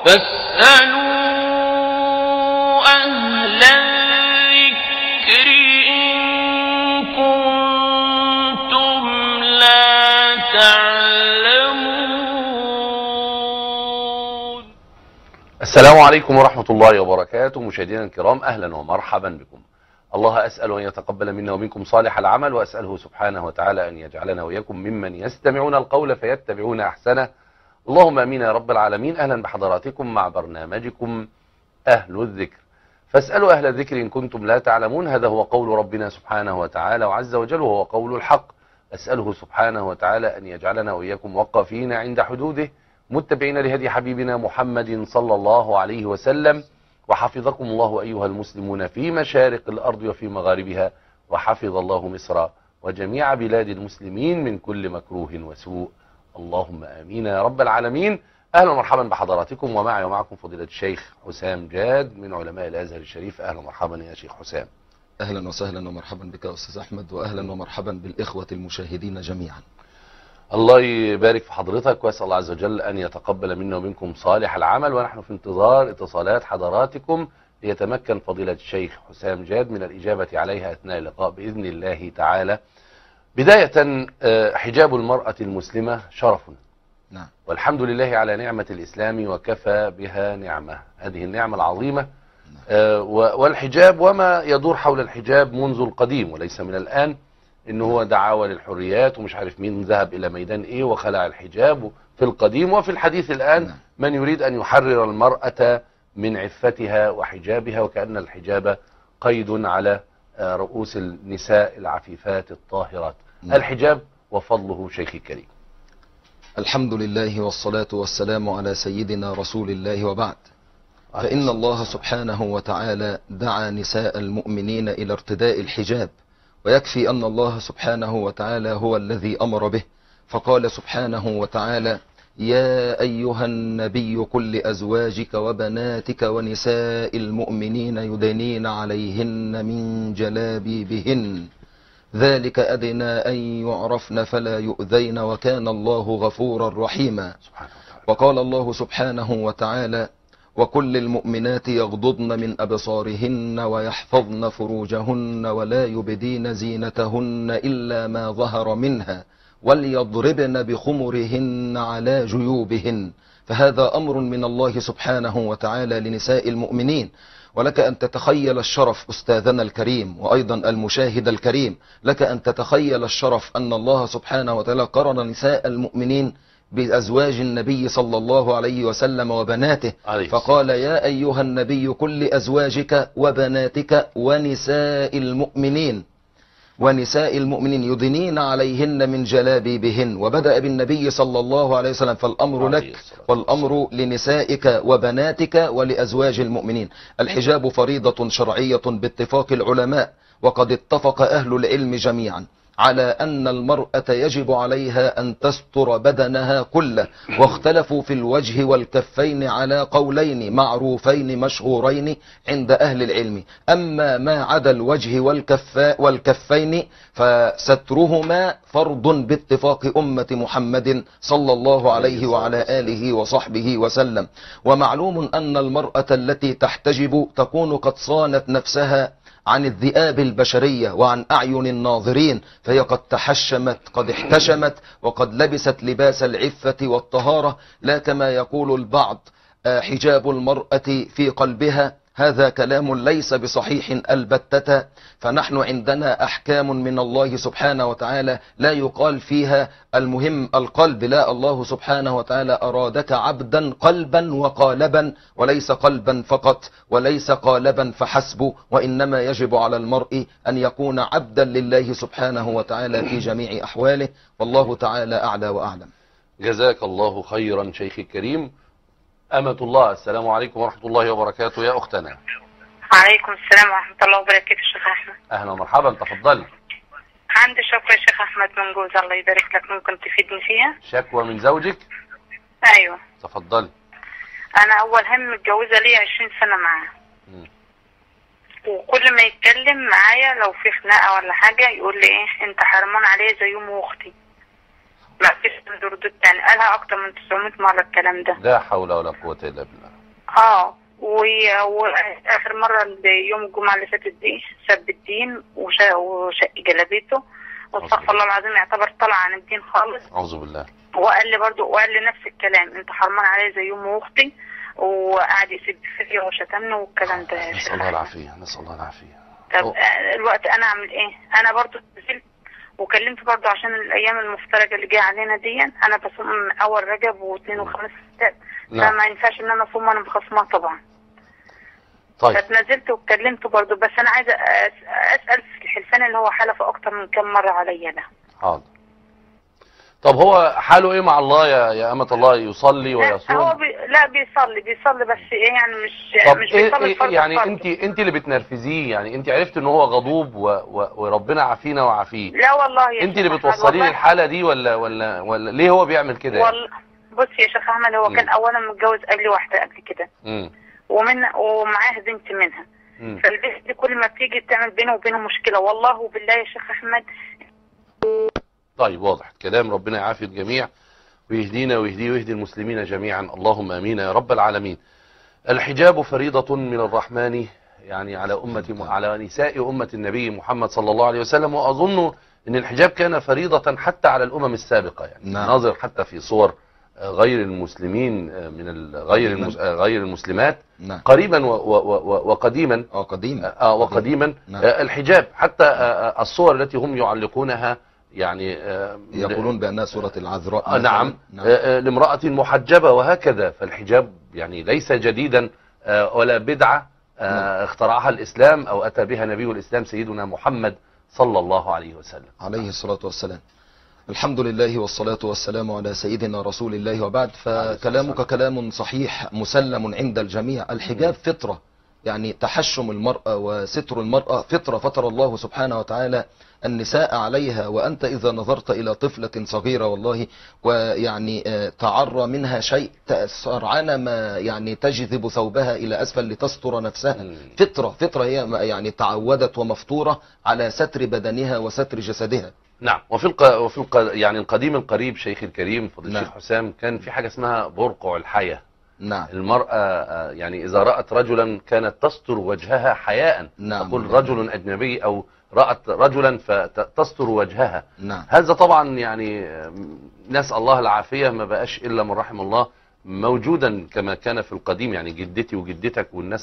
فاسألوا أهل الذكر إن كنتم لا تعلمون. السلام عليكم ورحمة الله وبركاته. مشاهدينا الكرام، أهلا ومرحبا بكم. الله أسأل أن يتقبل منا ومنكم صالح العمل، وأسأله سبحانه وتعالى أن يجعلنا وإياكم ممن يستمعون القول فيتبعون أحسنه. اللهم أمين يا رب العالمين. أهلا بحضراتكم مع برنامجكم أهل الذكر. فاسألوا أهل الذكر إن كنتم لا تعلمون. هذا هو قول ربنا سبحانه وتعالى وعز وجل، وهو قول الحق. أسأله سبحانه وتعالى أن يجعلنا وإياكم وقافين عند حدوده، متبعين لهدي حبيبنا محمد صلى الله عليه وسلم. وحفظكم الله أيها المسلمون في مشارق الأرض وفي مغاربها، وحفظ الله مصر وجميع بلاد المسلمين من كل مكروه وسوء. اللهم آمين يا رب العالمين. أهلا ومرحبا بحضراتكم، ومعي ومعكم فضيلة الشيخ حسام جاد من علماء الأزهر الشريف. أهلا ومرحبا يا شيخ حسام. أهلا وسهلا ومرحبا بك يا أستاذ أحمد، وأهلا ومرحبا بالإخوة المشاهدين جميعا. الله يبارك في حضرتك، وأسأل الله عز وجل أن يتقبل منا ومنكم صالح العمل، ونحن في انتظار اتصالات حضراتكم ليتمكن فضيلة الشيخ حسام جاد من الإجابة عليها أثناء اللقاء بإذن الله تعالى. بداية، حجاب المرأة المسلمة شرف، نعم، والحمد لله على نعمة الإسلام وكفى بها نعمة، هذه النعمة العظيمة. والحجاب وما يدور حول الحجاب منذ القديم وليس من الآن، إنه هو دعاوى للحريات ومش عارف مين ذهب إلى ميدان إيه وخلع الحجاب في القديم، وفي الحديث الآن من يريد أن يحرر المرأة من عفتها وحجابها، وكأن الحجاب قيد على رؤوس النساء العفيفات الطاهرات. الحجاب وفضله شيخي الكريم. الحمد لله والصلاة والسلام على سيدنا رسول الله، وبعد. فإن الله سبحانه وتعالى دعا نساء المؤمنين إلى ارتداء الحجاب، ويكفي أن الله سبحانه وتعالى هو الذي أمر به، فقال سبحانه وتعالى: يا أيها النبي قل لأزواجك وبناتك ونساء المؤمنين يدنين عليهن من جلابيبهن ذلك أدنى أن يعرفن فلا يؤذين وكان الله غفورا رحيما. وقال الله سبحانه وتعالى: وكل المؤمنات يغضضن من أبصارهن ويحفظن فروجهن ولا يبدين زينتهن إلا ما ظهر منها وليضربن بخمرهن على جيوبهن. فهذا أمر من الله سبحانه وتعالى لنساء المؤمنين. ولك أن تتخيل الشرف أستاذنا الكريم وأيضا المشاهد الكريم، لك أن تتخيل الشرف أن الله سبحانه وتعالى قرن نساء المؤمنين بأزواج النبي صلى الله عليه وسلم وبناته، فقال: يا أيها النبي قل لأزواجك وبناتك ونساء المؤمنين يدنين عليهن من جلابيبهن، وبدأ بالنبي صلى الله عليه وسلم، فالأمر لك والأمر لنسائك وبناتك ولأزواج المؤمنين. الحجاب فريضة شرعية باتفاق العلماء، وقد اتفق أهل العلم جميعا على أن المرأة يجب عليها أن تستر بدنها كله، واختلفوا في الوجه والكفين على قولين معروفين مشهورين عند أهل العلم. أما ما عدا الوجه والكفين فسترهما فرض باتفاق أمة محمد صلى الله عليه وعلى آله وصحبه وسلم. ومعلوم أن المرأة التي تحتجب تكون قد صانت نفسها عن الذئاب البشرية وعن أعين الناظرين، فهي قد قد احتشمت وقد لبست لباس العفة والطهارة، لا كما يقول البعض حجاب المرأة في قلبها. هذا كلام ليس بصحيح البتة، فنحن عندنا أحكام من الله سبحانه وتعالى لا يقال فيها المهم القلب، لا، الله سبحانه وتعالى أرادك عبدا قلبا وقالبا، وليس قلبا فقط وليس قالبا فحسب، وإنما يجب على المرء أن يكون عبدا لله سبحانه وتعالى في جميع أحواله، والله تعالى أعلى وأعلم. جزاك الله خيرا شيخي الكريم. أمة الله، السلام عليكم ورحمة الله وبركاته يا أختنا. وعليكم السلام ورحمة الله وبركاته شيخ أحمد. أهلا ومرحبا، تفضلي. عندي شكوى يا شيخ أحمد من جوزي، الله يبارك لك، ممكن تفيدني فيها؟ شكوى من زوجك؟ أيوه تفضلي. أنا أول هم متجوزة لي 20 سنة معاه، وكل ما يتكلم معايا لو في خناقة ولا حاجة يقول لي إيه أنت حرمان عليا زي أم أختي. ما فيش ردود تاني، قالها أكتر من 900 مرة الكلام ده. لا حول ولا قوة إلا بالله. واخر مره يوم الجمعه اللي فاتت دي سب الدين وشق جلابيته، واستغفر الله العظيم، يعتبر طلع عن الدين خالص. اعوذ بالله. وقال لي نفس الكلام، انت حرمان عليا زي امي واختي، وقعد يسب فيا وشتمني والكلام ده. نسال الله العافيه، نسال الله العافيه. طب الوقت انا اعمل ايه؟ انا برضو نزلت وكلمت برضو عشان الايام المفترجه اللي جايه علينا دي، انا بصوم من اول رجب واثنين وخميس وستات، فما ينفعش ان انا اصوم وانا مخصمه طبعا. طيب فاتنزلت واتكلمت برضو، بس انا عايزه اسال في الحلفان اللي هو حلف اكتر من كم مره عليا ده. حاضر. طب هو حاله ايه مع الله يا أمة الله؟ يصلي ويصوم؟ هو لا بيصلي بس ايه يعني مش بيصلي فرض يعني انت اللي بتنرفزيه، يعني انت عرفت ان هو غضوب وربنا عافينا وعافيه. لا والله انت اللي بتوصليه الحالة دي ولا ليه هو بيعمل كده؟ والله بص يا شيخ احمد، هو كان اولا متجوز قبل واحده قبل كده، ومعاه بنت منها، فالبنت دي كل ما بتيجي تعمل بينه وبينه مشكله، والله وبالله يا شيخ احمد. طيب واضح كلام، ربنا يعافي الجميع ويهدينا ويهدي المسلمين جميعا، اللهم امين يا رب العالمين. الحجاب فريضة من الرحمن يعني على نساء أمة النبي محمد صلى الله عليه وسلم، وأظن أن الحجاب كان فريضة حتى على الأمم السابقة، يعني ناظر حتى في صور غير المسلمين من غير المسلمات قريبا وقديما وقديما الحجاب، حتى الصور التي هم يعلقونها يعني يقولون بأنها سورة العذراء نعم لامرأة محجبة وهكذا. فالحجاب يعني ليس جديدا ولا بدعة اخترعها الإسلام أو أتى بها نبي الإسلام سيدنا محمد صلى الله عليه وسلم عليه الصلاة والسلام. الحمد لله والصلاة والسلام على سيدنا رسول الله، وبعد، فكلامك كلام صحيح مسلم عند الجميع. الحجاب فطرة، يعني تحشم المرأة وستر المرأة فطرة فطر الله سبحانه وتعالى النساء عليها. وأنت إذا نظرت إلى طفلة صغيرة والله ويعني تعرى منها شيء سرعان ما يعني تجذب ثوبها إلى أسفل لتستر نفسها. فطرة هي يعني تعودت ومفطورة على ستر بدنها وستر جسدها. نعم. يعني القديم القريب شيخ الكريم فضيلة الشيخ حسام كان في حاجة اسمها برقع الحياة. نعم. المرأة يعني إذا رأت رجلا كانت تستر وجهها حياء. تقول رجل أجنبي أو رأت رجلا فتستر وجهها. نعم. هذا طبعا يعني نسأل الله العافية، ما بقاش إلا من رحم الله موجودا كما كان في القديم. يعني جدتي وجدتك والناس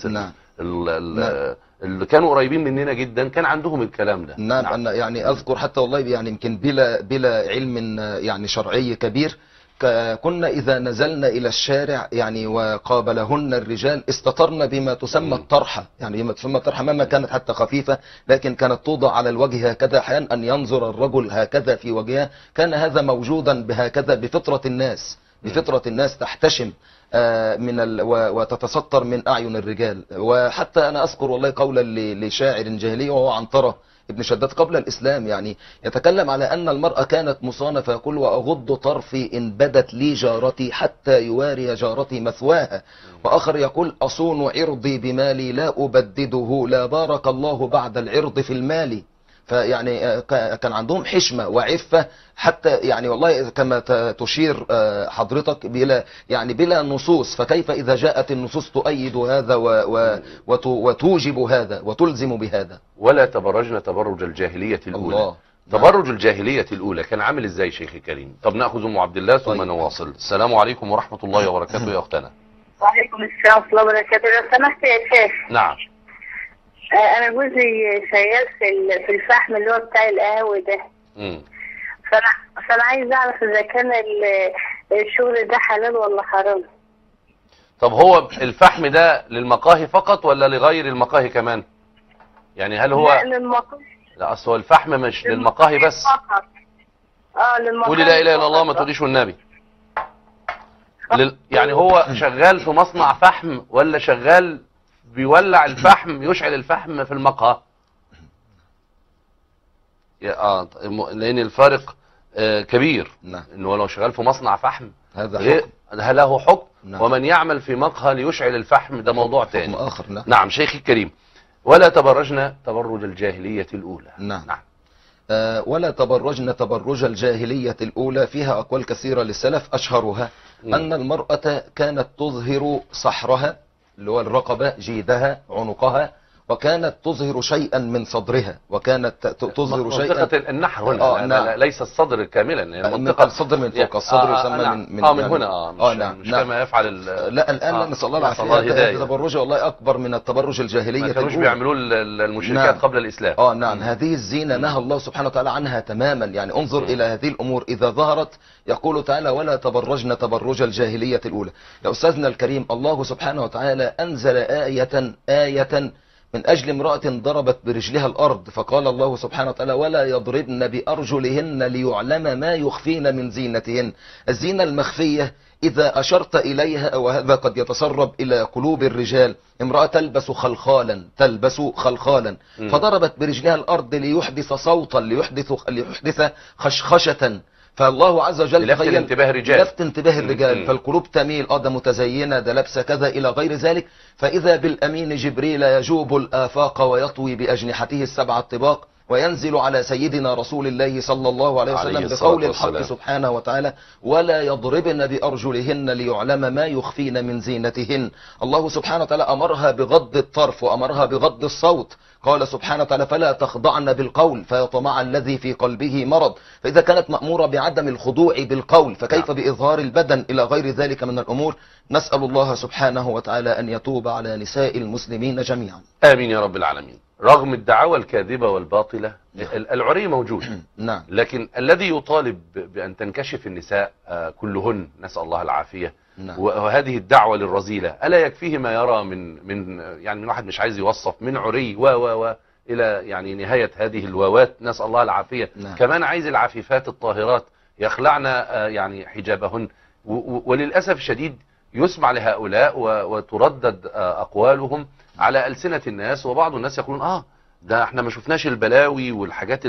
اللي كانوا قريبين مننا جدا كان عندهم الكلام ده. نعم. أنا يعني أذكر حتى والله يعني يمكن بلا علم يعني شرعي كبير، كنا إذا نزلنا إلى الشارع يعني وقابلهن الرجال استطرنا بما تسمى الطرحة، يعني بما تسمى الطرحة مهما كانت حتى خفيفة، لكن كانت توضع على الوجه هكذا، أحيانا أن ينظر الرجل هكذا في وجهها. كان هذا موجودا بهكذا بفطرة الناس تحتشم وتتستر من أعين الرجال. وحتى أنا أذكر والله قولا لشاعر جاهلي وهو عنترة ابن شداد قبل الإسلام، يعني يتكلم على أن المرأة كانت مصانة، فيقول وأغض طرفي إن بدت لي جارتي حتى يواري جارتي مثواها. وآخر يقول أصون عرضي بمالي لا أبدده، لا بارك الله بعد العرض في المال. فيعني كان عندهم حشمة وعفة حتى يعني والله كما تشير حضرتك بلا نصوص، فكيف إذا جاءت النصوص تؤيد هذا وتوجب هذا وتلزم بهذا. ولا تبرجنا تبرج الجاهلية الأولى. تبرج الجاهلية الأولى كان عامل إزاي شيخ الكريم؟ طب نأخذ أم عبد الله ثم نواصل. السلام عليكم ورحمة الله وبركاته يا أختنا. وعليكم السلام ورحمة الله وبركاته. لو سمحت يا شيخ. نعم. انا جوزي شغال في الفحم اللي هو بتاع القهوه ده. فانا عايز اعرف اذا كان الشغل ده حلال ولا حرام. طب هو الفحم ده للمقاهي فقط ولا لغير المقاهي كمان؟ يعني هل هو لا للمقاهي. لا اصل هو الفحم مش للمقاهي بس. للمقاهي. قولي لا اله الا الله ما تقوليش والنبي. يعني هو شغال في مصنع فحم ولا شغال بيولع الفحم يشعل الفحم في المقهى؟ لان الفارق كبير. نعم. انه لو شغال في مصنع فحم هذا حكم له حكم. نعم. ومن يعمل في مقهى ليشعل الفحم ده موضوع تاني آخر. نعم. نعم شيخي الكريم. ولا تبرجنا تبرج الجاهلية الأولى. نعم. ولا تبرجنا تبرج الجاهلية الأولى فيها أقوال كثيرة للسلف، أشهرها أن المرأة كانت تظهر صحرها اللي هو الرقبة، جيدها، عنقها، وكانت تظهر شيئا من صدرها، وكانت تظهر شيئا منطقة النحر هنا. نعم. ليس الصدر كاملا، يعني منطقة الصدر من فوق، الصدر يسمى نعم. من من هنا مش نعم. كما يفعل لا الآن نسأل الله العافية، تبرج والله أكبر من التبرج الجاهلية. ما كانوش بيعملوه المشركات نعم. قبل الإسلام. نعم. هذه الزينة نهى الله سبحانه وتعالى عنها تماما. يعني انظر إلى هذه الأمور إذا ظهرت، يقول تعالى ولا تبرجن تبرج الجاهلية الأولى. يا أستاذنا الكريم، الله سبحانه وتعالى أنزل آية من أجل امرأة ضربت برجلها الأرض، فقال الله سبحانه وتعالى ولا يضربن بأرجلهن ليعلم ما يخفين من زينتهن. الزينة المخفية إذا أشرت إليها، وهذا قد يتسرب إلى قلوب الرجال، امرأة تلبس خلخالا فضربت برجلها الأرض ليحدث صوتا، ليحدث خشخشة، فالله عز وجل لفت انتباه الرجال فالقلوب تميل، ده متزينة، ده لابسه كذا إلى غير ذلك. فإذا بالأمين جبريل يجوب الآفاق ويطوي بأجنحته السبع الطباق وينزل على سيدنا رسول الله صلى الله عليه وسلم بقول الحق سبحانه وتعالى ولا يضربن بأرجلهن ليعلم ما يخفين من زينتهن. الله سبحانه وتعالى أمرها بغض الطرف وأمرها بغض الصوت. قال سبحانه وتعالى فلا تخضعن بالقول فيطمع الذي في قلبه مرض. فإذا كانت مأمورة بعدم الخضوع بالقول، فكيف بإظهار البدن إلى غير ذلك من الأمور؟ نسأل الله سبحانه وتعالى أن يتوب على نساء المسلمين جميعا. آمين يا رب العالمين. رغم الدعاوى الكاذبة والباطلة العري موجود. نعم. لكن الذي يطالب بأن تنكشف النساء كلهن، نسأل الله العافية. نعم. وهذه الدعوة للرذيلة ألا يكفيه ما يرى من واحد مش عايز يوصف، من عري و إلى يعني نهاية هذه الواوات، نسأل الله العافية. نعم. كمان عايز العفيفات الطاهرات يخلعن يعني حجابهن، وللأسف الشديد يسمع لهؤلاء وتردد أقوالهم على ألسنة الناس، وبعض الناس يقولون ده احنا ما شفناش البلاوي والحاجات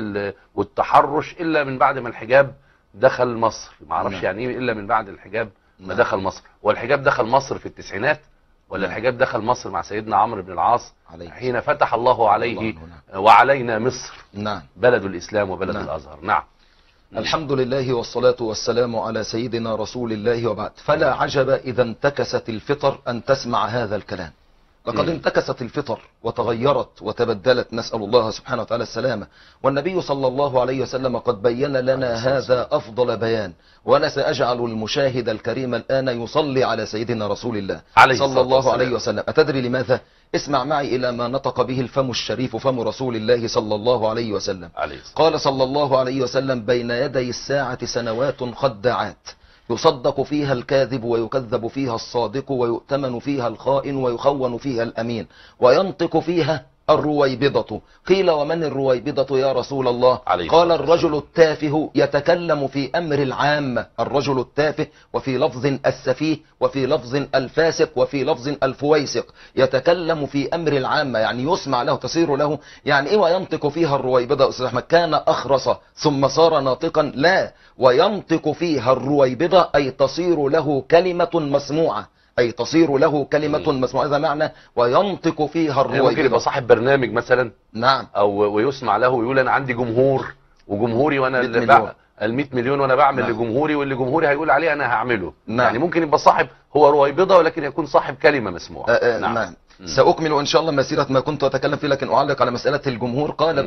والتحرش إلا من بعد ما الحجاب دخل مصر. ما اعرفش يعني ايه إلا من بعد الحجاب ما دخل مصر. والحجاب دخل مصر في التسعينات ولا الحجاب دخل مصر مع سيدنا عمرو بن العاص حين فتح الله عليه وعلينا مصر، نعم، بلد الإسلام وبلد الأزهر. نعم. الحمد لله والصلاة والسلام على سيدنا رسول الله، وبعد. فلا عجب إذا انتكست الفطر أن تسمع هذا الكلام. لقد انتكست الفطر وتغيرت وتبدلت، نسأل الله سبحانه وتعالى السلامة. والنبي صلى الله عليه وسلم قد بين لنا هذا أفضل بيان. وأنا سأجعل المشاهد الكريم الآن يصلي على سيدنا رسول الله صلى الله عليه وسلم. أتدري لماذا؟ اسمع معي إلى ما نطق به الفم الشريف، فم رسول الله صلى الله عليه وسلم. قال صلى الله عليه وسلم بين يدي الساعة سنوات خداعات يصدق فيها الكاذب ويكذب فيها الصادق ويؤتمن فيها الخائن ويخون فيها الأمين وينطق فيها الرويبضة. قيل ومن الرويبضة يا رسول الله؟ قال الرجل التافه يتكلم في أمر العامة. الرجل التافه، وفي لفظ السفيه، وفي لفظ الفاسق، وفي لفظ الفويسق، يتكلم في أمر العامة، يعني يسمع له، تصير له. يعني إيه وينطق فيها الرويبضة أستاذ أحمد؟ كان أخرس ثم صار ناطقا؟ لا، وينطق فيها الرويبضة أي تصير له كلمة مسموعة، أي تصير له كلمة مسموعة. هذا معنى وينطق فيها الرويبضة. ممكن يبقى صاحب برنامج مثلا، نعم، أو ويسمع له ويقول أنا عندي جمهور، وجمهوري وأنا اللي بقى ال100 مليون وأنا بعمل لجمهوري، واللي جمهوري هيقول عليه أنا هعمله. يعني ممكن يبقى صاحب هو رويبضة ولكن يكون صاحب كلمة مسموعة. نعم. سأكمل إن شاء الله مسيرة ما كنت أتكلم فيه، لكن أعلق على مسألة الجمهور. قال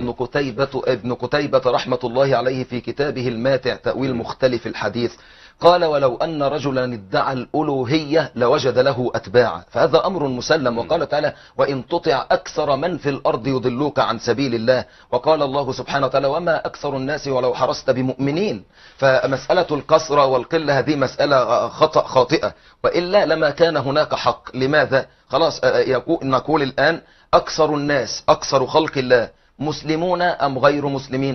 ابن قتيبة رحمة الله عليه في كتابه الماتع تأويل مختلف الحديث، قال ولو أن رجلا ادعى الألوهية لوجد له أتباعا، فهذا أمر مسلم. وقال تعالى وإن تطع أكثر من في الأرض يضلوك عن سبيل الله. وقال الله سبحانه وتعالى وما أكثر الناس ولو حرصت بمؤمنين. فمسألة الكثرة والقلة هذه مسألة خاطئة، وإلا لما كان هناك حق. لماذا؟ خلاص نقول الآن أكثر الناس، أكثر خلق الله مسلمون أم غير مسلمين؟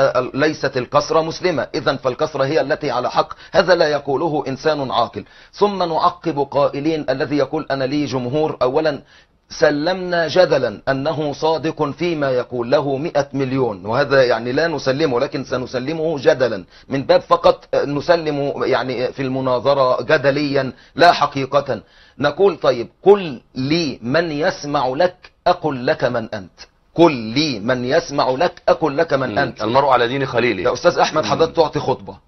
ليست الكثرة مسلمة، إذن فالكثرة هي التي على حق. هذا لا يقوله إنسان عاقل. ثم نعقب قائلين الذي يقول أنا لي جمهور، أولا سلمنا جدلا أنه صادق فيما يقول له 100 مليون، وهذا يعني لا نسلمه، لكن سنسلمه جدلا من باب فقط نسلم يعني في المناظرة جدليا لا حقيقة. نقول طيب قل لي من يسمع لك أقل لك من أنت، قل لي من يسمع لك أقل لك من أنت. المرء على دين خليله. يا أستاذ أحمد حضرتك تعطي خطبة،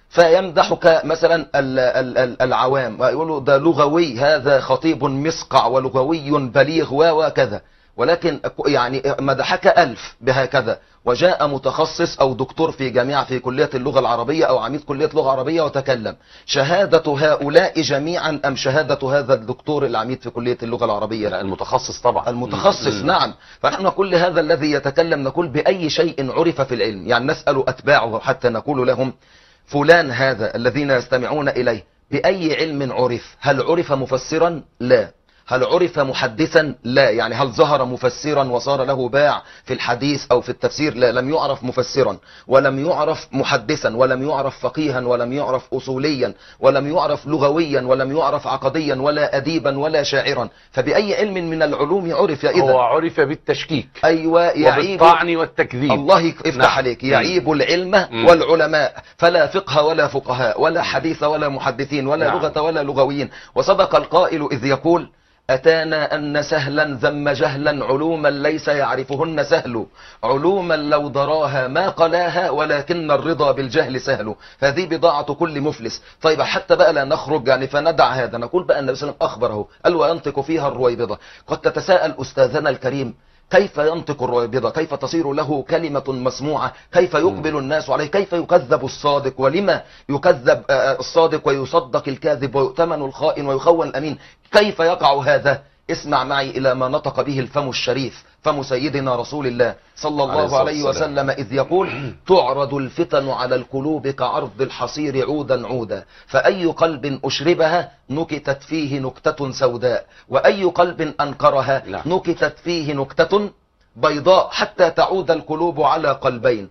فيمدحك مثلا العوام ويقولوا ده لغوي، هذا خطيب مسقع ولغوي بليغ وكذا، ولكن يعني مدحك 1000 بهكذا، وجاء متخصص أو دكتور في جامعة في كلية اللغة العربية أو عميد كلية لغة عربية وتكلم، شهادة هؤلاء جميعا أم شهادة هذا الدكتور العميد في كلية اللغة العربية؟ لا، المتخصص طبعا. المتخصص. نعم. فنحن كل هذا الذي يتكلم نقول بأي شيء عرف في العلم، يعني نسأل أتباعه حتى نقول لهم فلان هذا الذين يستمعون إليه بأي علم عرف؟ هل عرف مفسرا؟ لا. هل عرف محدثا؟ لا. يعني هل ظهر مفسرا وصار له باع في الحديث أو في التفسير؟ لا، لم يعرف مفسرا، ولم يعرف محدثا، ولم يعرف فقيها، ولم يعرف أصوليا، ولم يعرف لغويا، ولم يعرف عقديا، ولا أديبا، ولا شاعرا. فبأي علم من العلوم عرف يا إذا؟ هو عرف بالتشكيك. أيوة، يعيب وبالطعن والتكذيب. الله يفتح عليك. يعيب العلم والعلماء، فلا فقه ولا فقهاء ولا حديث ولا محدثين ولا لغة ولا لغويين. وصدق القائل إذ يقول أتانا أن سهلا ذم جهلا علوما ليس يعرفهن سهل، علوما لو دراها ما قلاها ولكن الرضا بالجهل سهل. هذه بضاعة كل مفلس. طيب حتى بقى لا نخرج يعني فندع هذا، نقول بقى النبي صلى الله عليه وسلم أخبره قال وينطق فيها الرويبضة. قد تتساءل أستاذنا الكريم كيف ينطق الرويبضة؟ كيف تصير له كلمة مسموعة؟ كيف يقبل الناس عليه؟ كيف يكذب الصادق؟ ولما يكذب الصادق ويصدق الكاذب ويؤتمن الخائن ويخون الأمين؟ كيف يقع هذا؟ اسمع معي إلى ما نطق به الفم الشريف، فم سيدنا رسول الله صلى الله عليه وسلم إذ يقول تعرض الفتن على القلوب كعرض الحصير عودا عودا، فأي قلب أشربها نكتت فيه نكتة سوداء، وأي قلب أنكرها نكتت فيه نكتة بيضاء، حتى تعود القلوب على قلبين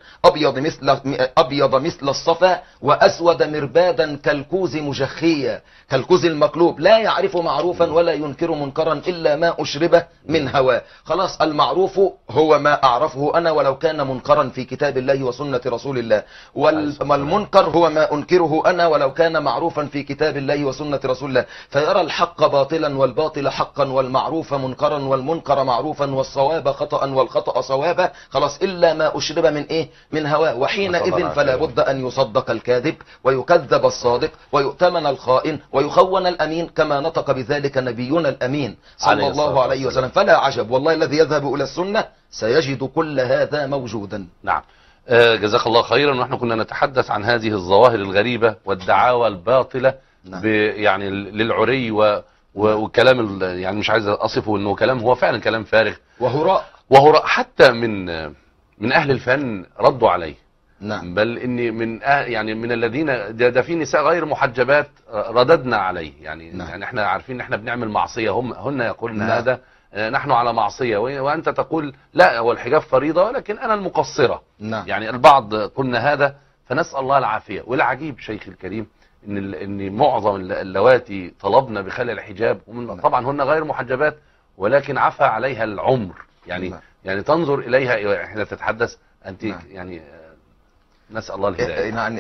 أبيض مثل الصفا وأسود مربادا كالكوز مجخيا. كالكوز المقلوب لا يعرف معروفا ولا ينكر منكرا إلا ما أشربه من هواه. خلاص المعروف هو ما أعرفه أنا ولو كان منكرا في كتاب الله وسنة رسول الله، والمنكر هو ما أنكره أنا ولو كان معروفا في كتاب الله وسنة رسول الله. فيرى الحق باطلا والباطل حقا والمعروف منكرا والمنكر معروفا والصواب خطأ والخطأ صوابا، خلاص إلا ما أشرب من إيه؟ من هواه. وحينئذ فلا بد أن يصدق الكاذب ويكذب الصادق ويؤتمن الخائن ويخون الأمين، كما نطق بذلك نبينا الأمين صلى الله عليه وسلم. فلا عجب والله الذي يذهب إلى السنة سيجد كل هذا موجودا. نعم. جزاك الله خيرا. ونحن كنا نتحدث عن هذه الظواهر الغريبة والدعاوى الباطلة يعني للعري وكلام يعني مش عايز أصفه أنه كلام، هو فعلا كلام فارغ وهراء حتى من أهل الفن ردوا عليه. نعم. بل إني يعني من الذين ده في نساء غير محجبات رددنا عليه يعني. نعم. يعني احنا عارفين ان احنا بنعمل معصية، هن يقولن هذا نحن على معصية، وأنت تقول لا هو الحجاب فريضة ولكن أنا المقصرة. نعم. يعني البعض قلنا هذا، فنسأل الله العافية. والعجيب شيخ الكريم ان معظم اللواتي طلبنا بخلع الحجاب طبعا هن غير محجبات ولكن عفى عليها العمر يعني. يعني تنظر إليها احنا تتحدث أنت يعني نسأل الله الهداية. يعني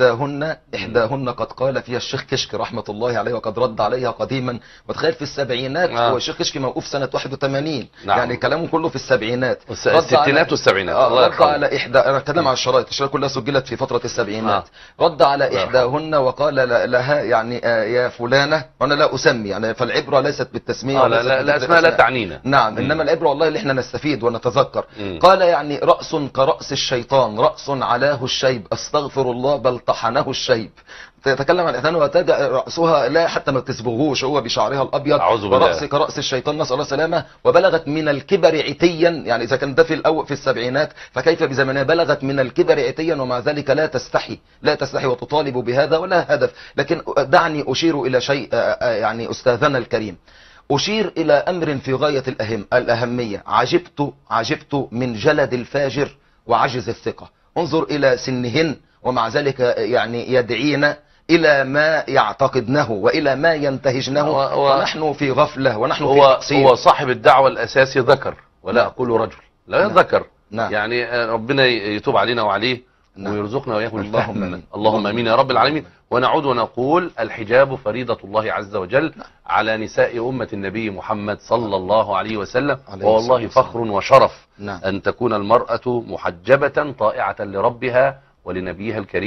إحداهن قد قال فيها الشيخ كشك رحمة الله عليه وقد رد عليها قديما، وتخيل في السبعينات. هو الشيخ كشك موقوف سنة 81. نعم. يعني كلامه كله في السبعينات، الستينات والسبعينات. رد على أنا أتكلم على الشرايط كلها سجلت في فترة السبعينات. رد على إحداهن وقال لها يعني يا فلانة، وأنا لا أسمي يعني، فالعبرة ليست بالتسمية لا أسماء لا تعنينا. نعم. إنما العبرة والله اللي احنا نستفيد ونتذكر. قال يعني رأس كرأس الشيطان، رأس علاه الشيب، استغفر الله بل طحنه الشيب. تتكلم عن الإحدان وتدع رأسها لا حتى ما تسبغوش، هو بشعرها الأبيض، ورأس كرأس الشيطان نسأل الله السلامة. وبلغت من الكبر عتيا، يعني إذا كان ده في السبعينات فكيف بزمنها؟ بلغت من الكبر عتيا ومع ذلك لا تستحي وتطالب بهذا ولا هدف. لكن دعني أشير إلى شيء يعني أستاذنا الكريم، أشير إلى أمر في غاية الأهمية. عجبت من جلد الفاجر وعجز الثقة. انظر إلى سنهن ومع ذلك يعني يدعين إلى ما يعتقدنه وإلى ما ينتهجنه، ونحن في غفلة ونحن في تقصير. هو صاحب الدعوة الأساسي ذكر، ولا أقول رجل، لا ذكر. يعني ربنا يتوب علينا وعليه ويرزقنا وإياكم الفهم. اللهم أمين يا رب العالمين. ونعود ونقول الحجاب فريضة الله عز وجل على نساء أمة النبي محمد صلى الله عليه وسلم، والله فخر وشرف أن تكون المرأة محجبة طائعة لربها ولنبيها الكريم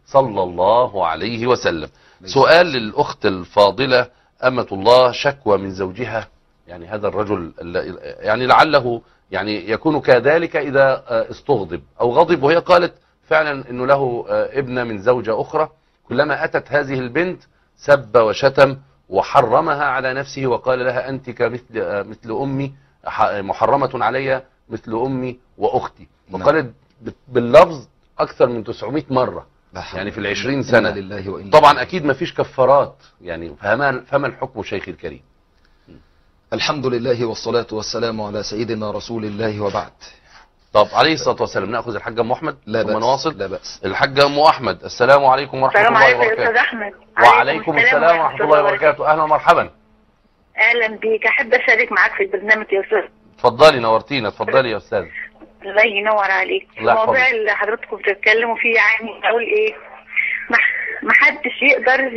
صلى الله عليه وسلم. سؤال للأخت الفاضلة أمة الله، شكوى من زوجها، يعني هذا الرجل يعني لعله يعني يكون كذلك إذا استغضب أو غضب، وهي قالت فعلا أنه له ابنة من زوجة أخرى، كلما أتت هذه البنت سب وشتم وحرمها على نفسه وقال لها أنت مثل أمي، محرمة علي مثل أمي وأختي، وقالت باللفظ أكثر من 900 مرة يعني في 20 سنة. طبعا أكيد ما فيش كفارات، يعني فما الحكم شيخ الكريم؟ الحمد لله والصلاة والسلام على سيدنا رسول الله وبعد. طب عليه الصلاة والسلام نأخذ الحاجة أم أحمد لا ثم بأس. نواصل. لا بأس. الحاجة أم أحمد، السلام عليكم ورحمة الله وبركاته. أحمد. وعليكم السلام ورحمة الله وبركاته. أهلا ومرحبا. أهلا بيك، أحب أشارك معاك في البرنامج يا أستاذ. اتفضلي نورتينا، اتفضلي يا أستاذ. الله ينور عليك. الموضوع اللي حضرتكم بتتكلموا فيه يعني أقول إيه، ما حدش يقدر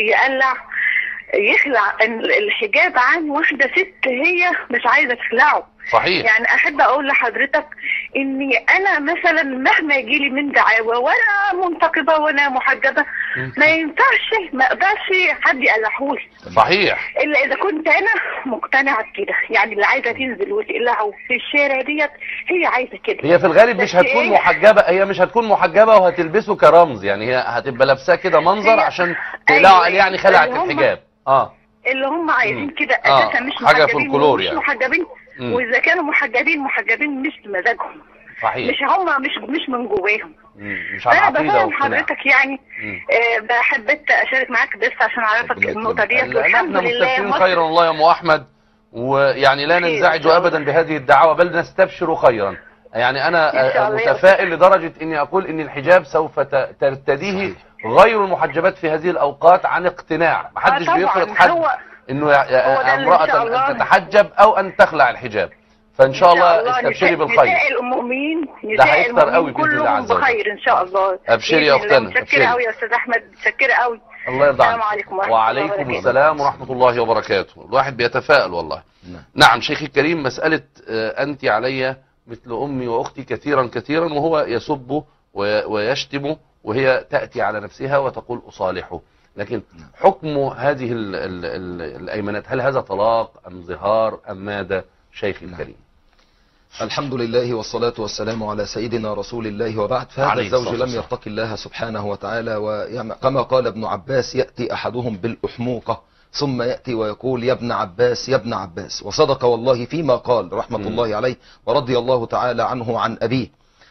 يخلع الحجاب عن واحدة ست هي مش عايزة تخلعه. صحيح. يعني احب اقول لحضرتك اني انا مثلا مهما يجيلي من دعاوى وانا منتقبة وانا محجبة ما ينفعش، ما اقدرش حد يقلعهولي. صحيح. الا اذا كنت انا مقتنعة بكده، يعني اللي عايزة تنزل وتقلعه في الشارع ديت هي عايزة كده. هي في الغالب مش هتكون محجبة، هي مش هتكون محجبة وهتلبسه كرمز، يعني هي هتبقى لابساه كده منظر عشان تقلعه، يعني خلعت الحجاب. اللي هم عايزين كده اساسا مش حاجة في الكلور مش يعني. محجبين. واذا كانوا محجبين مش بمزاجهم. صحيح. مش هم مش من جواهم. مش على عقيدة بفهم حضرتك يعني. حبيت اشارك معاك بس عشان اعرفك النقطة ديت، والحمد لله خيرا والله يا ام احمد، ويعني لا ننزعج ابدا بهذه الدعوة بل نستبشر خيرا. يعني انا متفائل لدرجة اني اقول ان الحجاب سوف ترتديه غير المحجبات في هذه الاوقات عن اقتناع. محدش بيفرض حد انه امرأة ان تتحجب او ان تخلع الحجاب، فان شاء الله استبشري بالخير. نساء المؤمنين كلهم بخير ان شاء الله. ابشري يا اختنا. متشكرة قوي يا استاذ احمد، متشكرة قوي. الله يرضى عنك. السلام عليكم ورحمة وعليكم السلام ورحمة الله وبركاته. الواحد بيتفائل والله. نعم شيخي الكريم، مسألة أنت علي مثل أمي وأختي كثيرا كثيرا، وهو يسب ويشتم وهي تأتي على نفسها وتقول أصالحه، لكن حكم هذه الأيمنات هل هذا طلاق أم ظهار أم ماذا شيخي الكريم؟ الحمد لله والصلاة والسلام على سيدنا رسول الله وبعد. فهذا الزوج لم يتقي الله سبحانه وتعالى، وكما قال ابن عباس يأتي أحدهم بالأحموقة ثم يأتي ويقول يا ابن عباس يا ابن عباس، وصدق والله فيما قال رحمة الله عليه ورضي الله تعالى عنه عن أبيه.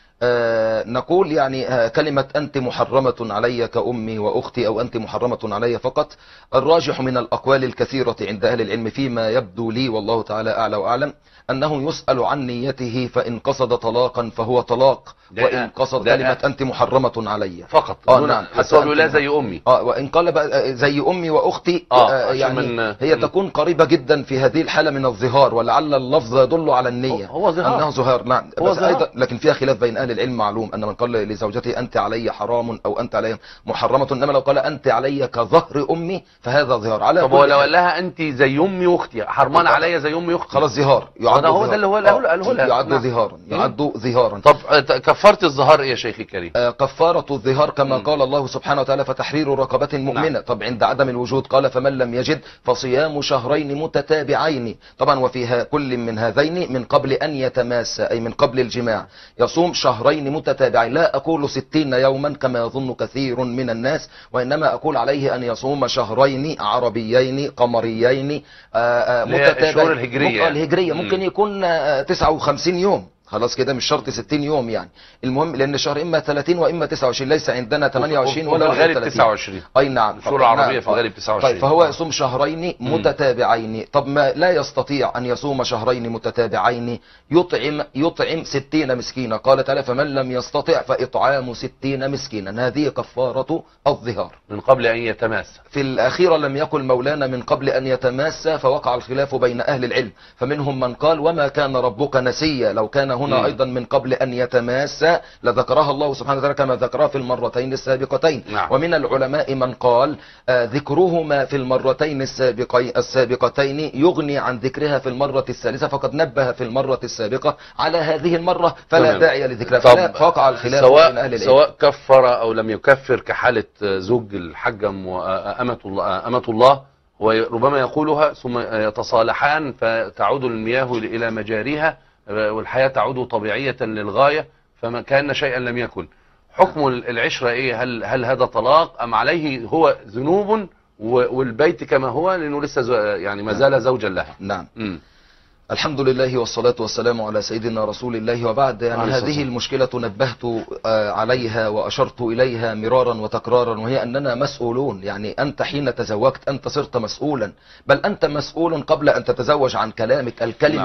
نقول يعني كلمة أنت محرمة علي كأمي وأختي أو أنت محرمة علي فقط، الراجح من الأقوال الكثيرة عند أهل العلم فيما يبدو لي والله تعالى أعلى وأعلم أنه يسأل عن نيته، فإن قصد طلاقا فهو طلاق، وإن قصد كلمة أنت محرمة علي فقط. نعم. أسأل لا زي أمي. وإن قال بقى زي أمي وأختي يعني هي تكون قريبة جدا في هذه الحالة من الظهار، ولعل اللفظ يدل على النية هو ظهار. أنه ظهار. نعم. بس أيضا لكن فيها خلاف بين أهل العلم. معلوم أن من قال لزوجته أنت علي حرام أو أنت علي محرمة، إنما لو قال أنت علي كظهر أمي فهذا ظهار. على طب ولو قال لها أنت زي أمي وأختي حرمان علي زي أمي وأختي، خلاص ظهار. ده هو ده اللي هو يعد ظهارا. يعد ظهارا. طب كفارة الظهار ايه يا شيخي الكريم؟ كفارة الظهار كما قال الله سبحانه وتعالى فتحرير رقبة مؤمنة. طب عند عدم الوجود قال فمن لم يجد فصيام شهرين متتابعين. طبعا وفيها كل من هذين من قبل أن يتماس، أي من قبل الجماع، يصوم شهرين متتابعين. لا أقول 60 يوما كما يظن كثير من الناس، وإنما أقول عليه أن يصوم شهرين عربيين قمريين متتابعين. الهجرية ممكن يكون 59 يوم، خلاص كده مش شرط 60 يوم يعني. المهم لان الشهر اما 30 واما 29، ليس عندنا 28 ولا 31. 29 اي نعم. الشهور العربيه في الغالب 29. طيب فهو يصوم شهرين متتابعين. طب ما لا يستطيع ان يصوم شهرين متتابعين يطعم 60 مسكينا. قال تعالى فمن لم يستطع فاطعام 60 مسكينا. هذه كفارة الظهار من قبل ان يتماس. في الاخيره لم يقل مولانا من قبل ان يتماس، فوقع الخلاف بين اهل العلم، فمنهم من قال وما كان ربك نسيا، لو كان هنا أيضا من قبل أن يتماسا لذكرها الله سبحانه وتعالى كما ذكرها في المرتين السابقتين. ومن العلماء من قال ذكرهما في المرتين السابقتين يغني عن ذكرها في المرة الثالثة، فقد نبه في المرة السابقة على هذه المرة فلا داعي لذكرها، فوقع الخلاف بين أهل العلم سواء كفر أو لم يكفر، كحالة زوج الحجة أمة الله، وربما يقولها ثم يتصالحان فتعود المياه إلى مجاريها والحياة تعود طبيعية للغاية، فما كان شيئا لم يكن. حكم العشرة ايه؟ هل هذا طلاق ام عليه هو ذنوب والبيت كما هو لانه لسه يعني ما زال زوجا لها؟ نعم. الحمد لله والصلاة والسلام على سيدنا رسول الله، وبعد. يعني هذه المشكلة نبهت عليها وأشرت إليها مرارا وتكرارا، وهي أننا مسؤولون. يعني أنت حين تزوجت أنت صرت مسؤولا، بل أنت مسؤول قبل أن تتزوج عن كلامك.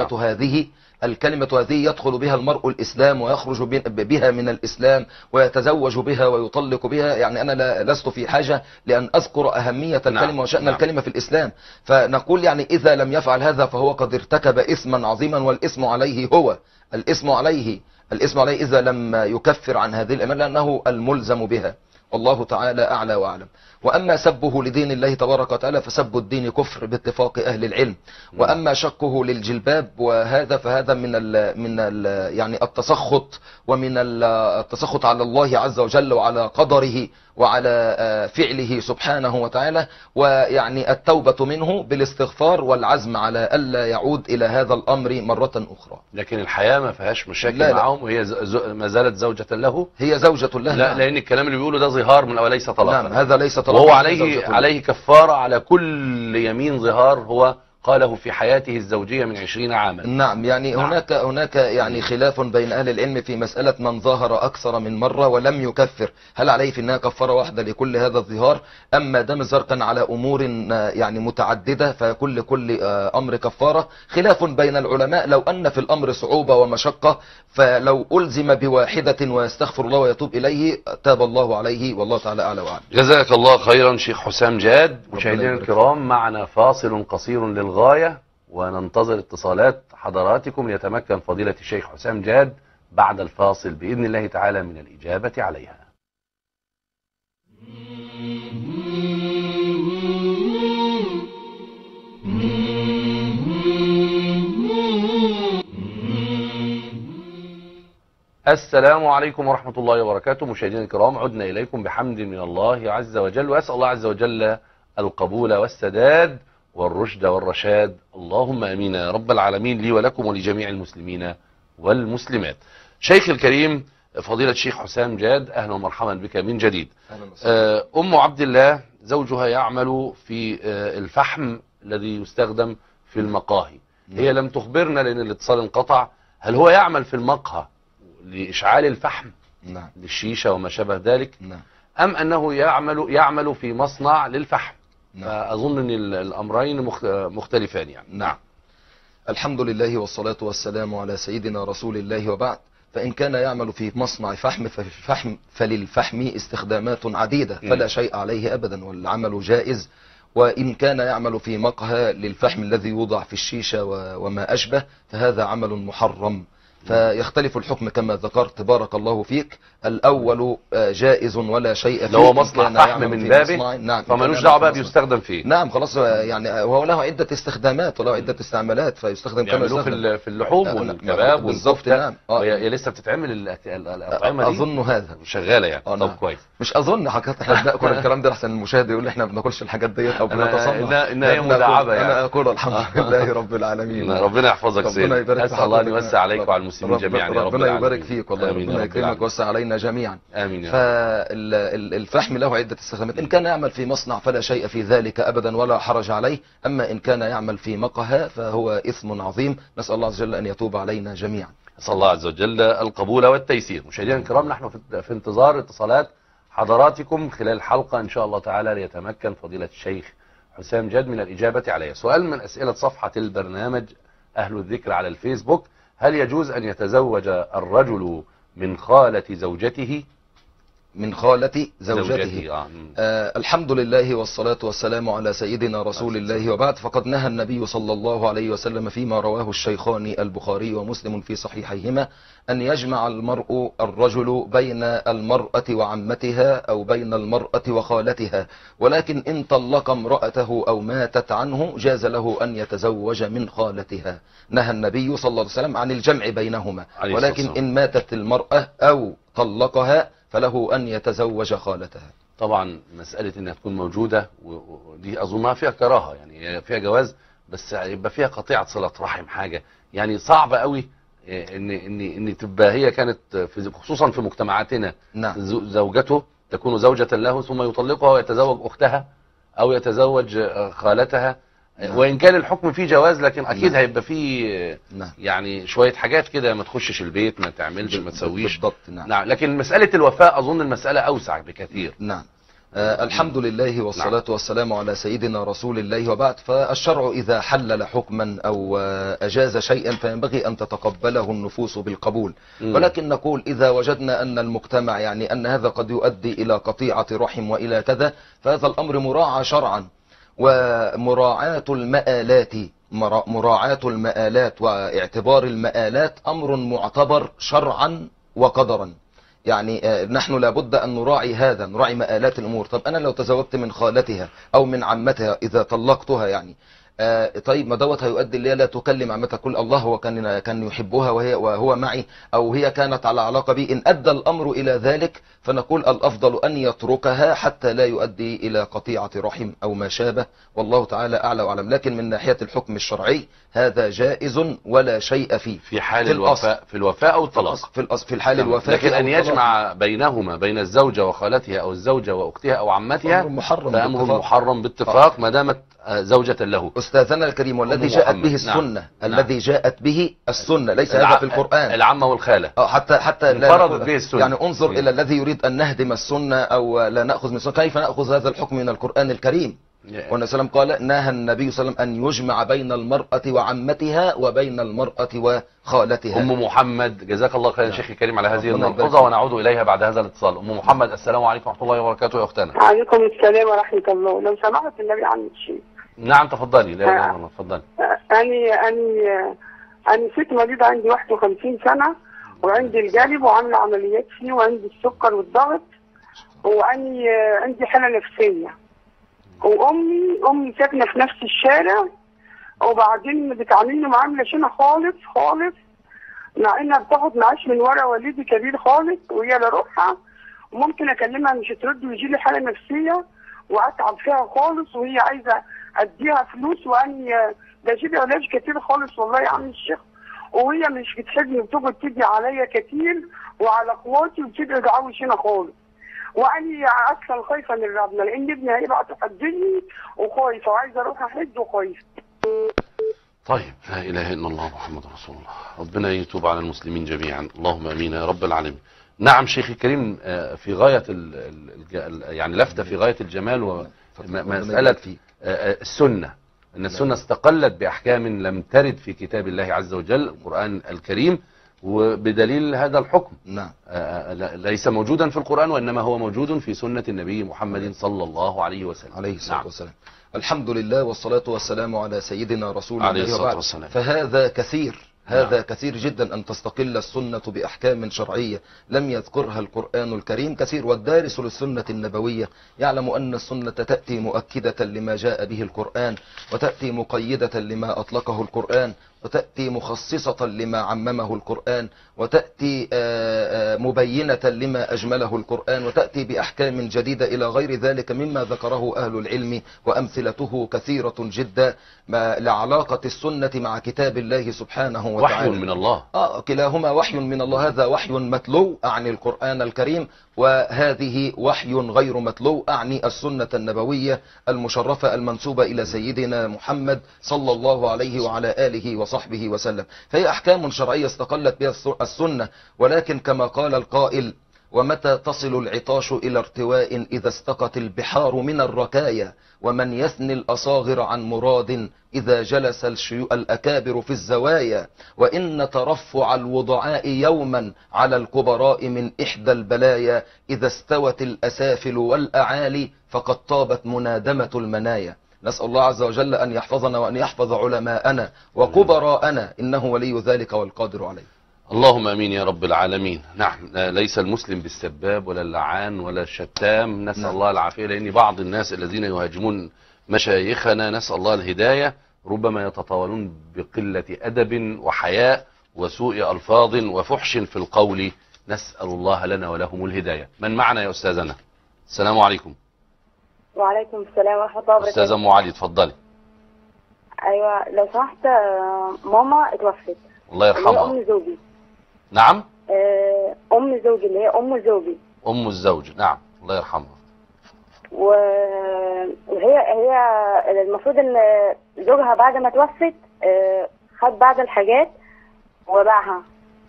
الكلمة هذه يدخل بها المرء الإسلام ويخرج بها من الإسلام ويتزوج بها ويطلق بها. يعني أنا لست في حاجة لأن أذكر أهمية الكلمة وشأن الكلمة في الإسلام، فنقول يعني إذا لم يفعل هذا فهو قد ارتكب إثما عظيما، والإثم عليه الإثم عليه إذا لم يكفر عن هذه الأمانة لأنه الملزم بها، والله تعالى أعلى وأعلم. وأما سبه لدين الله تبارك وتعالى فسب الدين كفر باتفاق أهل العلم. وأما شقه للجلباب وهذا فهذا من ال يعني التسخط، ومن التسخط على الله عز وجل وعلى قدره وعلى فعله سبحانه وتعالى، ويعني التوبة منه بالاستغفار والعزم على ألا يعود إلى هذا الأمر مرة أخرى. لكن الحياة ما فيهاش مشاكل معهم، وهي ما زالت زوجة له. هي زوجة له. لا، لأن الكلام اللي بيقوله ده ظهار من وليس طلاق. نعم، هذا ليس طلاق. وهو عليه كفارة على كل يمين ظهار هو قاله في حياته الزوجية من 20 عاما. نعم. يعني هناك يعني خلاف بين أهل العلم في مسألة من ظاهر أكثر من مرة ولم يكفر، هل عليه في أنها كفارة واحدة لكل هذا الظهار، أما دام الظهار كان على أمور يعني متعددة فكل أمر كفارة. خلاف بين العلماء، لو أن في الأمر صعوبة ومشقة فلو ألزم بواحدة ويستغفر الله ويتوب إليه تاب الله عليه، والله تعالى أعلى وأعلم. جزاك الله خيرا شيخ حسام جاد. مشاهدينا الكرام، معنا فاصل قصير للغاية وننتظر اتصالات حضراتكم ليتمكن فضيلة الشيخ حسام جاد بعد الفاصل بإذن الله تعالى من الإجابة عليها. السلام عليكم ورحمة الله وبركاته. مشاهدينا الكرام، عدنا إليكم بحمد من الله عز وجل، وأسأل الله عز وجل القبول والسداد والرشد والرشاد، اللهم امين يا رب العالمين، لي ولكم ولجميع المسلمين والمسلمات. شيخ الكريم فضيلة الشيخ حسام جاد، اهلا ومرحبا بك من جديد. ام عبد الله زوجها يعمل في الفحم الذي يستخدم في المقاهي. هي لم تخبرنا لان الاتصال انقطع، هل هو يعمل في المقهى لاشعال الفحم للشيشة وما شابه ذلك، ام انه يعمل في مصنع للفحم؟ فأظن أن الأمرين مختلفان يعني. نعم. الحمد لله والصلاة والسلام على سيدنا رسول الله، وبعد. فإن كان يعمل في مصنع فحم فللفحم استخدامات عديدة فلا شيء عليه أبدا والعمل جائز. وإن كان يعمل في مقهى للفحم الذي يوضع في الشيشة وما أشبه فهذا عمل محرم، فيختلف الحكم كما ذكرت بارك الله فيك. الأول جائز ولا شيء فيه، لو مصنع فحم من بابه نعم فمالوش دعوه بقى بيستخدم فيه. نعم خلاص، يعني هو له عدة استخدامات وله عدة استعمالات، فيستخدم كما يستخدم في اللحوم والكباب بالظبط. نعم. هي لسه بتتعمل الأطعمة دي؟ أظن هذا شغالة يعني. طب نعم. كويس. مش أظن حضرتك، احنا بناكل الكلام ده احسن المشاهد يقول احنا ما بناكلش الحاجات ديت او بنتصنع. إنها هي مداعبة يعني. أنا أقول الحمد لله رب العالمين. ربنا يحفظك سيدي، أسأل الله أن يوسع عليك وعلى المسلمين جميعا يا رب ربنا يبارك فيك والله، ربنا يكرمك ويوسع علينا جميعا. آمين. فالفحم له عدة استخدامات، إن كان يعمل في مصنع فلا شيء في ذلك أبدا ولا حرج عليه، أما إن كان يعمل في مقهى فهو إثم عظيم، نسأل الله عز وجل أن يتوب علينا جميعا. نسأل الله عز وجل القبول والتيسير. مشاهدينا الكرام، نحن في انتظار اتصالات حضراتكم خلال الحلقة إن شاء الله تعالى ليتمكن فضيلة الشيخ حسام جاد من الإجابة عليها. سؤال من أسئلة صفحة البرنامج أهل الذكر على الفيسبوك: هل يجوز أن يتزوج الرجل من خالة زوجته؟ من خالة زوجته. مم. الحمد لله والصلاة والسلام على سيدنا رسول الله، وبعد، فقد نهى النبي صلى الله عليه وسلم فيما رواه الشيخان البخاري ومسلم في صحيحيهما أن يجمع الرجل بين المرأة وعمتها أو بين المرأة وخالتها، ولكن إن طلق امرأته أو ماتت عنه جاز له أن يتزوج من خالتها. نهى النبي صلى الله عليه وسلم عن الجمع بينهما، ولكن إن ماتت المرأة أو طلقها فله أن يتزوج خالتها. طبعا مسألة انها تكون موجودة ودي اظنها فيها كراهة، يعني فيها جواز، بس يبقى فيها قطيعة صلة رحم، حاجة يعني صعبة قوي ان تبقى هي كانت خصوصا في مجتمعاتنا. نعم. زوجته تكون زوجة له ثم يطلقها ويتزوج اختها او يتزوج خالتها. نعم. وان كان الحكم فيه جواز، لكن اكيد نعم. هيبقى فيه نعم. يعني شوية حاجات كده، ما تخشش البيت، ما تعملش، ما تسويش. بالضبط. نعم. نعم. لكن مسألة الوفاء اظن المسألة اوسع بكثير. نعم. الحمد لله والصلاة والسلام على سيدنا رسول الله، وبعد، فالشرع إذا حلل حكما أو أجاز شيئا فينبغي أن تتقبله النفوس بالقبول. ولكن نقول إذا وجدنا أن المجتمع يعني أن هذا قد يؤدي إلى قطيعة رحم وإلى كذا، فهذا الأمر مراعى شرعا. ومراعاة المآلات واعتبار المآلات أمر معتبر شرعا وقدرا. يعني نحن لابد أن نراعي هذا، نراعي مآلات الأمور. طب أنا لو تزوجت من خالتها أو من عمتها إذا طلقتها، يعني طيب ما دوت هيؤدي اللي هي لا تكلم عمتها، كل الله هو كان يحبها وهو معي، أو هي كانت على علاقة بي. إن أدى الأمر إلى ذلك فنقول الأفضل أن يتركها حتى لا يؤدي إلى قطيعة رحم أو ما شابه، والله تعالى أعلى وأعلم. لكن من ناحية الحكم الشرعي هذا جائز ولا شيء فيه في حال الوفاء، في الوفاء أو الطلاق، في الحال الوفاء. لكن أن يجمع بينهما بين الزوجة وخالتها أو الزوجة وأختها أو عمتها فأمر محرم باتفاق ما دامت زوجة له. أستاذنا الكريم، والذي جاءت به السنة، الذي جاءت به السنة، ليس هذا في القرآن. العمة والخالة حتى انفردت به السنة. يعني انظر إلى الذي يريد أن نهدم السنة أو لا نأخذ من السنة، كيف نأخذ هذا الحكم من القرآن الكريم؟ والنبي صلى الله عليه وسلم قال نهى النبي صلى الله عليه وسلم أن يجمع بين المرأة وعمتها وبين المرأة وخالتها. أم محمد، جزاك الله خيرا شيخي الكريم على هذه الملحوظة، ونعود إليها بعد هذا الاتصال. أم محمد، السلام عليكم ورحمة الله وبركاته يا أختنا. وعليكم السلام ورحمة الله. لو سمحت النبي عنك شيء. نعم تفضلي. لا لا لا تفضلي. أنا ست مريضة، عندي 51 سنة، وعندي الجلب وعاملة عمليات فيه، وعندي السكر والضغط، عندي حالة نفسية. وأمي ساكنة في نفس الشارع، وبعدين بتعاملني معاملة شينة خالص خالص، مع إنها بتاخد معاش من ورا والدي كبير خالص، وهي لا روحها، وممكن أكلمها مش ترد ويجي لي حالة نفسية وأتعب فيها خالص، وهي عايزة أديها فلوس، وأني بجيب علاج كتير خالص والله يا عم الشيخ، وهي مش بتحبني وبتقعد تيجي عليا كتير وعلى اخواتي وبتبعد عاوشينها خالص. وأني أصلا خايفة من ربنا، لأن ابني هيبقى تحدني وخايفة وعايزة أروح أحج وخايفة. طيب، لا إله إلا الله محمد رسول الله. ربنا يتوب على المسلمين جميعا، اللهم أمين يا رب العالمين. نعم شيخي الكريم، في غاية يعني لفتة في غاية الجمال، ومسألة السنة، أن السنة استقلت بأحكام لم ترد في كتاب الله عز وجل القرآن الكريم، وبدليل هذا الحكم نعم ليس موجودا في القرآن، وإنما هو موجود في سنة النبي محمد صلى الله عليه وسلم عليه الصلاة والسلام. الحمد لله والصلاة والسلام على سيدنا رسول الله عليه الصلاة والسلام. فهذا كثير، هذا كثير جدا أن تستقل السنة بأحكام شرعية لم يذكرها القرآن الكريم كثير. والدارس للسنة النبوية يعلم أن السنة تأتي مؤكدة لما جاء به القرآن، وتأتي مقيدة لما أطلقه القرآن، وتأتي مخصصة لما عممه القرآن، وتأتي مبينة لما أجمله القرآن، وتأتي بأحكام جديدة إلى غير ذلك مما ذكره أهل العلم، وأمثلته كثيرة جدا لعلاقة السنة مع كتاب الله سبحانه وتعالى. وحي من الله. كلاهما وحي من الله. هذا وحي متلو أعني القرآن الكريم، وهذه وحي غير متلو أعني السنة النبوية المشرفة المنسوبة إلى سيدنا محمد صلى الله عليه وعلى آله وصحبه وسلم. فهي أحكام شرعية استقلت بها السنة، ولكن كما قال القائل ومتى تصل العطاش إلى ارتواء إذا استقت البحار من الركايا، ومن يثني الأصاغر عن مراد إذا جلس الأكابر في الزوايا، وإن ترفع الوضعاء يوما على الكبراء من إحدى البلايا، إذا استوت الأسافل والأعالي فقد طابت منادمة المنايا. نسأل الله عز وجل أن يحفظنا وأن يحفظ علماءنا وكبراءنا، إنه ولي ذلك والقادر عليه. اللهم امين يا رب العالمين. نعم، ليس المسلم بالسباب ولا اللعان ولا الشتام، نسأل الله العافية، لأن بعض الناس الذين يهاجمون مشايخنا نسأل الله الهداية ربما يتطاولون بقلة أدب وحياء وسوء ألفاظ وفحش في القول، نسأل الله لنا ولهم الهداية. من معنا يا أستاذنا؟ السلام عليكم. وعليكم السلام ورحمة الله وبركاته. أستاذة أم علي اتفضلي. أيوة لو سمحت، ماما اتوفت. الله يرحمها. أم زوجي. نعم. أم زوجي اللي هي أم زوجي. أم الزوج، نعم، الله يرحمها. وهي المفروض إن زوجها بعد ما توفت خد بعض الحاجات وباعها.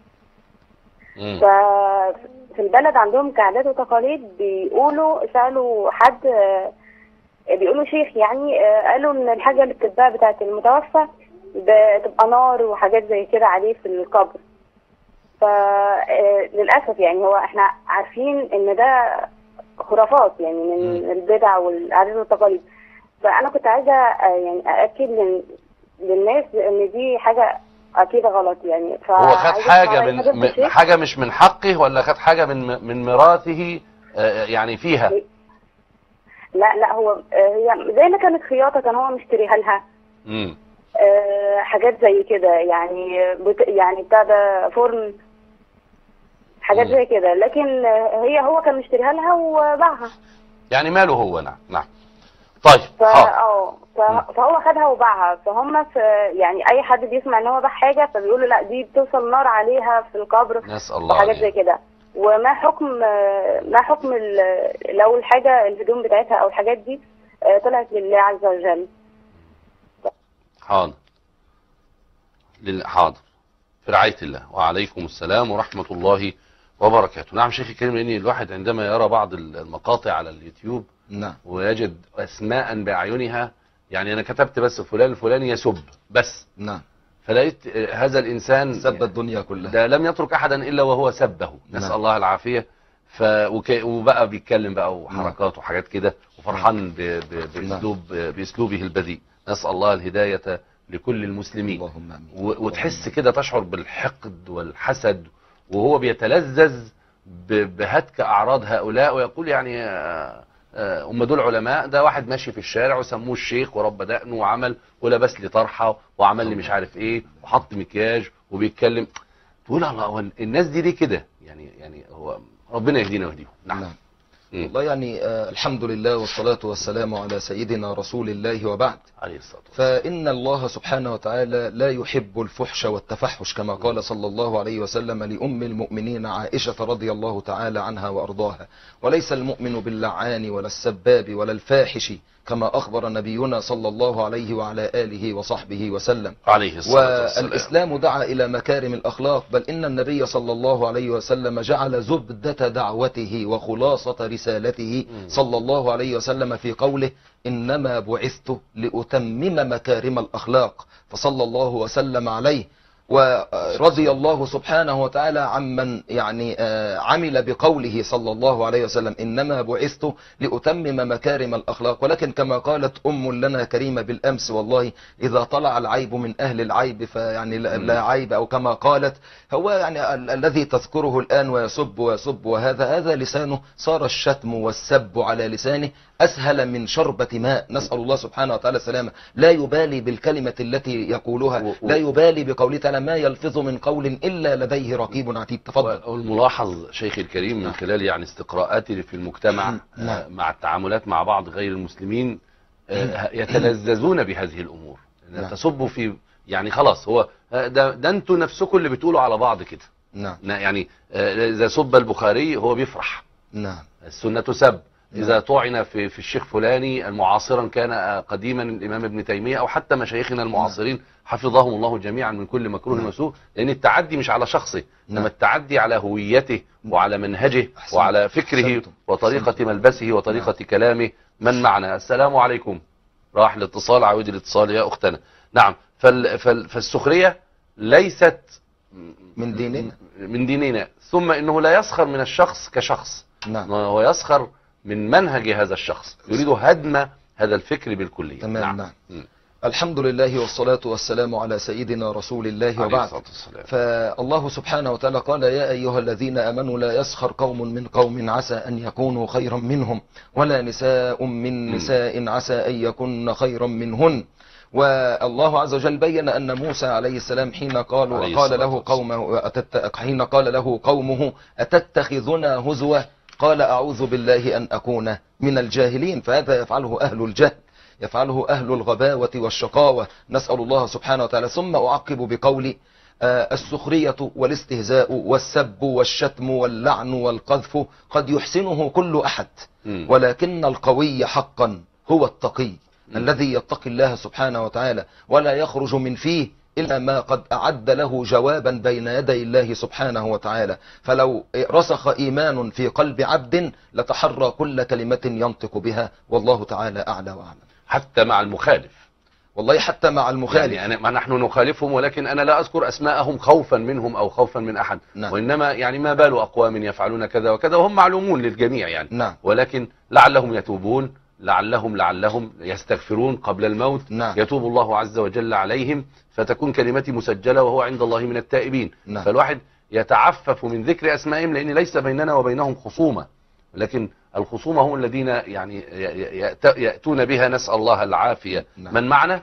ففي البلد عندهم كعادات وتقاليد، بيقولوا سألوا حد، بيقولوا شيخ يعني، قالوا إن الحاجة اللي بتتباع بتاعت المتوفى بتبقى نار وحاجات زي كده عليه في القبر. فللأسف يعني هو احنا عارفين ان ده خرافات يعني من البدع والعادات والتقاليد. فأنا كنت عايزة يعني أأكد للناس ان دي حاجة اكيد غلط يعني. هو خد حاجة من حاجة مش من حقه، ولا خد حاجة من ميراثه يعني فيها؟ لا هو هي زي ما كانت خياطة كان هو مشتريها لها. حاجات زي كده يعني، يعني بتاع ده فرن، حاجات زي كده، لكن هو كان مشتريها لها وباعها. يعني ماله هو. نعم. طيب. فهو خدها وباعها. فهم يعني اي حد بيسمع ان هو باع حاجه فبيقولوا لا دي بتوصل نار عليها في القبر، نسأل الله وحاجات زي كده. وما حكم لو الحاجه الهدوم بتاعتها او الحاجات دي طلعت لله عز وجل؟ حاضر. حاضر، في رعاية الله. وعليكم السلام ورحمة الله وبركاته. نعم شيخي الكريم، لأن الواحد عندما يرى بعض المقاطع على اليوتيوب نعم ويجد أسماء بأعينها، يعني أنا كتبت بس فلان الفلاني يسب بس، نعم، فلقيت هذا الإنسان سب الدنيا كلها، ده لم يترك أحدا إلا وهو سبه، نسأل الله العافية. وبقى بيتكلم بقى وحركات وحاجات كده، وفرحان بأسلوبه البذيء. نسأل الله الهداية لكل المسلمين. اللهم آمين. وتحس كده تشعر بالحقد والحسد، وهو بيتلذذ بهتك أعراض هؤلاء، ويقول يعني هم دول علماء، ده واحد ماشي في الشارع وسموه الشيخ ورب دقنه وعمل ولبس لي طرحة وعمل لي مش عارف ايه وحط مكياج وبيتكلم. تقول الله، الناس دي ليه كده؟ يعني هو ربنا يهدينا ويهديهم. نعم. والله يعني الحمد لله والصلاة والسلام على سيدنا رسول الله، وبعد. عليه الصلاة والسلام. فإن الله سبحانه وتعالى لا يحب الفحش والتفحش، كما قال صلى الله عليه وسلم لأم المؤمنين عائشة رضي الله تعالى عنها وأرضاها: وليس المؤمن باللعان ولا السباب ولا الفاحش، كما أخبر نبينا صلى الله عليه وعلى آله وصحبه وسلم عليه الصلاة والسلام. والإسلام دعا إلى مكارم الأخلاق، بل إن النبي صلى الله عليه وسلم جعل زبدة دعوته وخلاصة رسالته صلى الله عليه وسلم في قوله: إنما بعثت لأتمم مكارم الأخلاق. فصلى الله وسلم عليه، ورضي الله سبحانه وتعالى عمن يعني عمل بقوله صلى الله عليه وسلم: إنما بعثت لأتمم مكارم الأخلاق. ولكن كما قالت أم لنا كريمة بالأمس: والله إذا طلع العيب من أهل العيب فيعني لا عيب، أو كما قالت هو يعني الذي تذكره الآن ويسب وهذا لسانه صار الشتم والسب على لسانه أسهل من شربة ماء. نسأل الله سبحانه وتعالى السلامة. لا يبالي بالكلمة التي يقولها، لا يبالي بقوله تعالى: ما يلفظ من قول إلا لديه رقيب عتيد. تفضل. والملاحظ شيخي الكريم من خلال يعني استقراءاتي في المجتمع مع التعاملات مع بعض غير المسلمين، يتلذذون بهذه الأمور. تسبوا في يعني خلاص، هو ده انتوا نفسكم اللي بتقولوا على بعض كده. نعم. يعني إذا سب البخاري هو بيفرح. نعم. السنة سب، إذا طعن في الشيخ فلاني معاصرا كان قديما الإمام ابن تيمية أو حتى مشايخنا المعاصرين حفظهم الله جميعا من كل مكروه وسوء، لأن التعدي مش على شخصه، إنما التعدي على هويته وعلى منهجه وعلى فكره وطريقة ملبسه وطريقة كلامه. من معنا؟ السلام عليكم. راح الاتصال، عاود الاتصال يا أختنا. نعم. فالسخرية ليست من ديننا، ثم إنه لا يسخر من الشخص كشخص، هو يسخر من منهج هذا الشخص، يريد هدم هذا الفكر بالكلية. نعم. الحمد لله والصلاة والسلام على سيدنا رسول الله وبعد. فالله سبحانه وتعالى قال: يا أيها الذين آمنوا لا يسخر قوم من قوم عسى أن يكونوا خيرا منهم ولا نساء من نساء عسى أن يكون خيرا منهن. والله عز وجل بين أن موسى عليه السلام حين قال له قومه أتتخذنا هزوا قال أعوذ بالله أن أكون من الجاهلين. فهذا يفعله أهل الجهل، يفعله أهل الغباوة والشقاوة، نسأل الله سبحانه وتعالى. ثم أعقب بقولي: السخرية والاستهزاء والسب والشتم واللعن والقذف قد يحسنه كل أحد، ولكن القوي حقا هو التقي الذي يتقي الله سبحانه وتعالى ولا يخرج من فيه إلا ما قد أعد له جوابا بين يدي الله سبحانه وتعالى. فلو رسخ إيمان في قلب عبد لتحرى كل كلمة ينطق بها، والله تعالى أعلى وأعلم. حتى مع المخالف، والله حتى مع المخالف، يعني نحن نخالفهم، ولكن أنا لا أذكر أسماءهم خوفا منهم أو خوفا من أحد. نعم. وإنما يعني ما بال أقوام يفعلون كذا وكذا وهم معلومون للجميع يعني. نعم. ولكن لعلهم يتوبون، لعلهم يستغفرون قبل الموت. نعم. يتوب الله عز وجل عليهم فتكون كلمتي مسجلة وهو عند الله من التائبين. نعم. فالواحد يتعفف من ذكر أسمائهم، لأن ليس بيننا وبينهم خصومة، لكن الخصومة هم الذين يعني يأتون بها، نسأل الله العافية. نعم. من معنا؟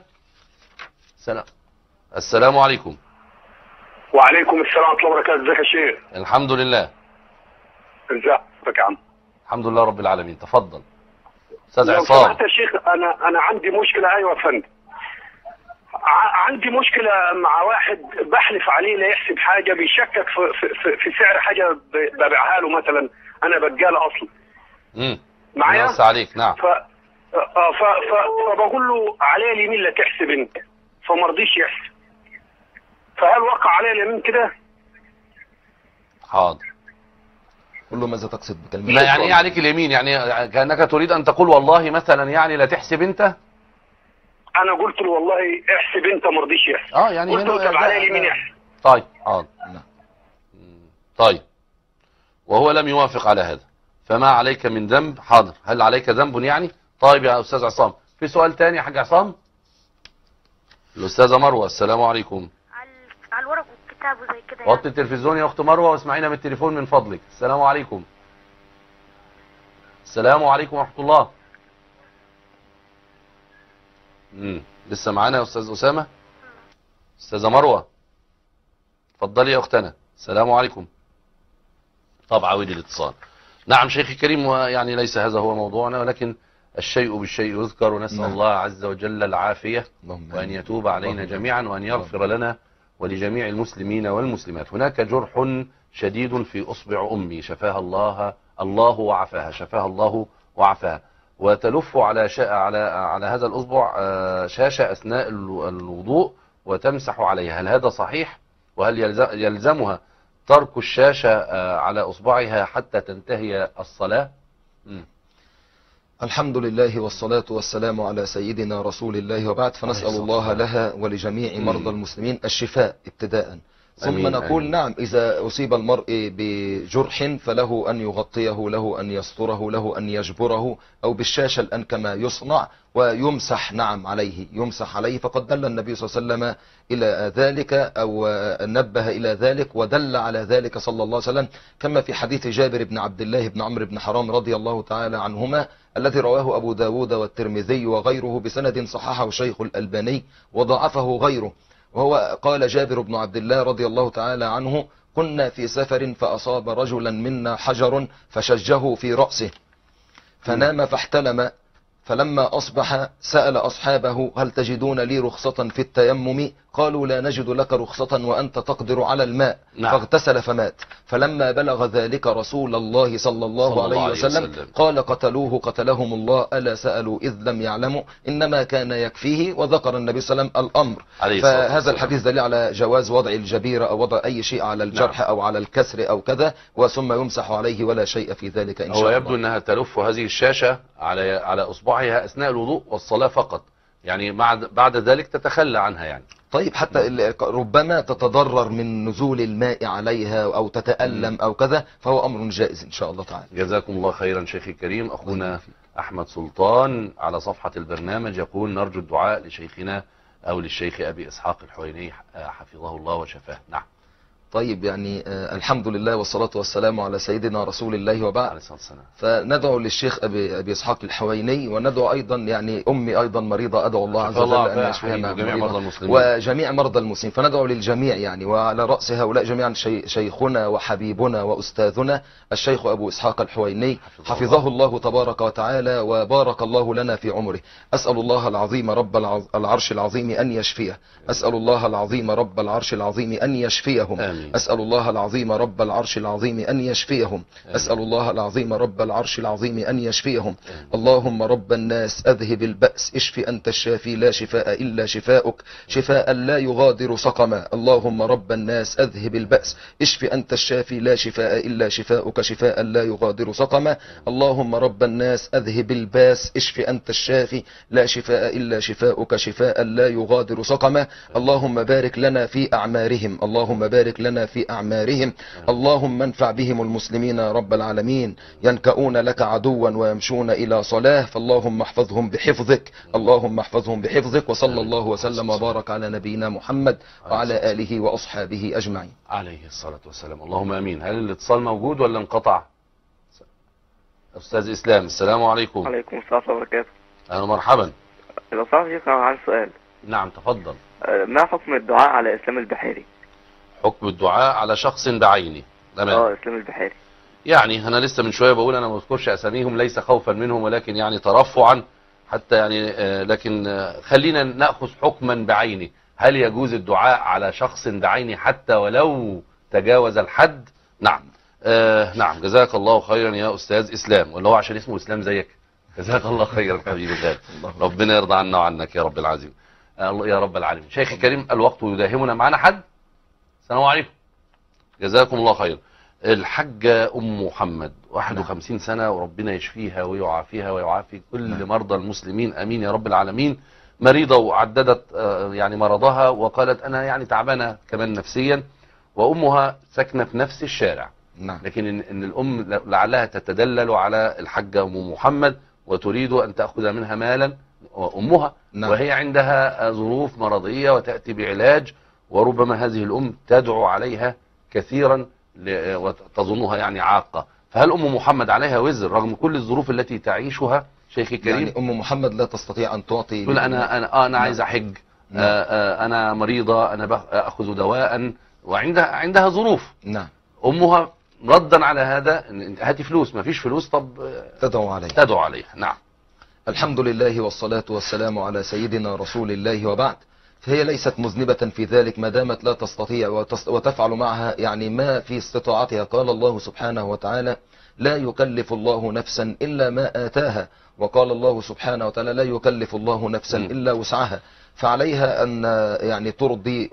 السلام عليكم. وعليكم السلام ورحمة الله وبركاته. ازيك يا شيخ؟ الحمد لله. ازيك يا عم؟ الحمد لله رب العالمين. تفضل استاذ لو عصام. سمحت يا شيخ، انا عندي مشكلة. ايوه يا فندم، عندي مشكلة مع واحد بحلف عليه لا يحسب حاجة، بيشكك في سعر حاجة ببيعها له، مثلا انا بقالة اصلا معايا. ناس عليك. نعم. فبقول له عليه اليمين لا تحسب انت، فما رضيش يحسب. فهل وقع عليه اليمين كده؟ حاضر. قل له ماذا تقصد بكلمة؟ لا يعني ايه عليك اليمين؟ يعني كأنك تريد ان تقول والله مثلا يعني لا تحسب انت. انا قلت له والله احسب انت، ما رضيش يحسب. يعني قلت له طب عليه اليمين يحسب. طيب حاضر. طيب وهو لم يوافق على هذا، فما عليك من ذنب. حاضر. هل عليك ذنب يعني؟ طيب يا استاذ عصام، في سؤال تاني يا حاج عصام؟ الاستاذه مروه. السلام عليكم. على الورق والكتاب وزي كده. وطي التلفزيون يا اخت مروه واسمعينا من التليفون من فضلك. السلام عليكم. السلام عليكم ورحمه الله. لسه معانا يا استاذ اسامه؟ استاذه مروه اتفضلي يا اختنا. السلام عليكم. طب عاودي الاتصال. نعم شيخي الكريم، يعني ليس هذا هو موضوعنا، ولكن الشيء بالشيء يذكر، ونسأل الله عز وجل العافية وأن يتوب علينا جميعا وأن يغفر لنا ولجميع المسلمين والمسلمات. هناك جرح شديد في أصبع أمي شفاها الله وعفاها، شفاها الله وعفاها، وتلف على هذا الأصبع شاشة أثناء الوضوء وتمسح عليها. هل هذا صحيح؟ وهل يلزمها ترك الشاشة على أصبعها حتى تنتهي الصلاة؟ الحمد لله والصلاة والسلام على سيدنا رسول الله وبعد. فنسأل الله لها ولجميع مرضى المسلمين الشفاء ابتداء، ثم نقول نعم إذا أصيب المرء بجرح فله أن يغطيه، له أن يستره، له أن يجبره، أو بالشاشة الآن كما يصنع ويمسح نعم عليه، يمسح عليه. فقد دل النبي صلى الله عليه وسلم إلى ذلك أو نبه إلى ذلك ودل على ذلك صلى الله عليه وسلم، كما في حديث جابر بن عبد الله بن عمرو بن حرام رضي الله تعالى عنهما الذي رواه أبو داود والترمذي وغيره بسند صححه شيخ الألباني وضعفه غيره. وهو قال جابر بن عبد الله رضي الله تعالى عنه: كنا في سفر فأصاب رجلا منا حجر فشجه في رأسه فنام فاحتلم، فلما أصبح سأل أصحابه: هل تجدون لي رخصة في التيمم؟ قالوا لا نجد لك رخصة وأنت تقدر على الماء. نعم. فاغتسل فمات. فلما بلغ ذلك رسول الله صلى الله عليه وسلم قال قتلوه قتلهم الله، ألا سألوا إذ لم يعلموا إنما كان يكفيه. وذكر النبي صلى الله عليه وسلم الأمر. فهذا الحديث دليل على جواز وضع الجبيرة أو وضع أي شيء على الجرح أو على الكسر أو كذا، وثم يمسح عليه ولا شيء في ذلك إن شاء الله. هو يبدو أنها تلف هذه الشاشة على أصبعها أثناء الوضوء والصلاة فقط، يعني بعد ذلك تتخلى عنها يعني. طيب حتى ربما تتضرر من نزول الماء عليها أو تتألم أو كذا، فهو أمر جائز إن شاء الله تعالى. جزاكم الله خيرا شيخي الكريم. أخونا أحمد سلطان على صفحة البرنامج يقول نرجو الدعاء لشيخنا أو للشيخ أبي إسحاق الحويني حفظه الله وشفاه. نعم. طيب يعني الحمد لله والصلاة والسلام على سيدنا رسول الله وبعد. عليه الصلاة والسلام. فندعو للشيخ أبي إسحاق الحويني، وندعو أيضا يعني أمي أيضا مريضة، أدعو الله عز وجل أن يشفيها وجميع مرضى المسلمين. فندعو للجميع يعني، وعلى رأس هؤلاء جميعا شيخنا وحبيبنا وأستاذنا الشيخ أبو إسحاق الحويني حفظه الله تبارك وتعالى وبارك الله لنا في عمره. أسأل الله العظيم رب العرش العظيم أن يشفيه. أسأل الله العظيم رب العرش العظيم أن يشفيهم. أسأل الله العظيم رب العرش العظيم أن يشفيهم. أسأل الله العظيم رب العرش العظيم أن يشفيهم. اللهم رب الناس أذهب البأس، اشف أنت الشافي لا شفاء إلا شفاؤك، شفاء لا يغادر سقما. اللهم رب الناس أذهب البأس، اشف أنت الشافي لا شفاء إلا شفاؤك، شفاء لا يغادر سقما. اللهم رب الناس أذهب الباس، اشف أنت الشافي لا شفاء إلا شفاؤك، شفاء لا يغادر سقما. اللهم بارك لنا في أعمارهم، اللهم بارك لنا في أعمارهم. اللهم انفع بهم المسلمين يا رب العالمين. ينكؤون لك عدوا ويمشون إلى صلاة، فاللهم احفظهم بحفظك، اللهم احفظهم بحفظك. وصلى الله وسلم وبارك على نبينا محمد وعلى آله وأصحابه أجمعين عليه الصلاة والسلام. اللهم أمين. هل الاتصال موجود ولا انقطع؟ أستاذ إسلام، السلام عليكم. عليكم السلام ورحمة الله وبركاته. أهلا ومرحبا. لو سمحت يا شيخ، أنا عندي سؤال. نعم تفضل. ما حكم الدعاء على إسلام البحيري؟ حكم الدعاء على شخص بعينه. تمام. إسلام البحيري. يعني أنا لسه من شوية بقول أنا ما بذكرش أساميهم ليس خوفا منهم، ولكن يعني ترفعا حتى يعني لكن خلينا نأخذ حكما بعينه. هل يجوز الدعاء على شخص بعينه حتى ولو تجاوز الحد؟ نعم. نعم جزاك الله خيرا يا أستاذ إسلام، ولا هو عشان اسمه إسلام زيك؟ جزاك الله خيرا حبيبي الغالي. ربنا يرضى عنا وعنك يا رب العظيم. يا رب العالمين. شيخي الكريم الوقت يداهمنا، معنا حد؟ السلام عليكم. جزاكم الله خير. الحاجة أم محمد 51 سنة، وربنا يشفيها ويعافيها ويعافي كل مرضى المسلمين امين يا رب العالمين. مريضة وعددت يعني مرضها وقالت انا يعني تعبانة كمان نفسيا، وامها ساكنة في نفس الشارع. لكن ان الام لعلها تتدلل على الحاجة ام محمد وتريد ان تأخذ منها مالا امها، وهي عندها ظروف مرضية وتأتي بعلاج، وربما هذه الام تدعو عليها كثيرا وتظنها يعني عاقة. فهل أم محمد عليها وزر رغم كل الظروف التي تعيشها شيخي الكريم؟ يعني أم محمد لا تستطيع أن تعطي. تقول أنا عايز أحج، أنا مريضة، أنا أخذ دواء، وعندها ظروف. نعم. أمها ردا على هذا هاتي فلوس، ما فيش فلوس، طب تدعو عليها. نعم. الحمد لله والصلاة والسلام على سيدنا رسول الله وبعد. فهي ليست مذنبة في ذلك ما دامت لا تستطيع وتفعل معها يعني ما في استطاعتها. قال الله سبحانه وتعالى لا يكلف الله نفسا إلا ما آتاها، وقال الله سبحانه وتعالى لا يكلف الله نفسا إلا وسعها. فعليها أن يعني ترضي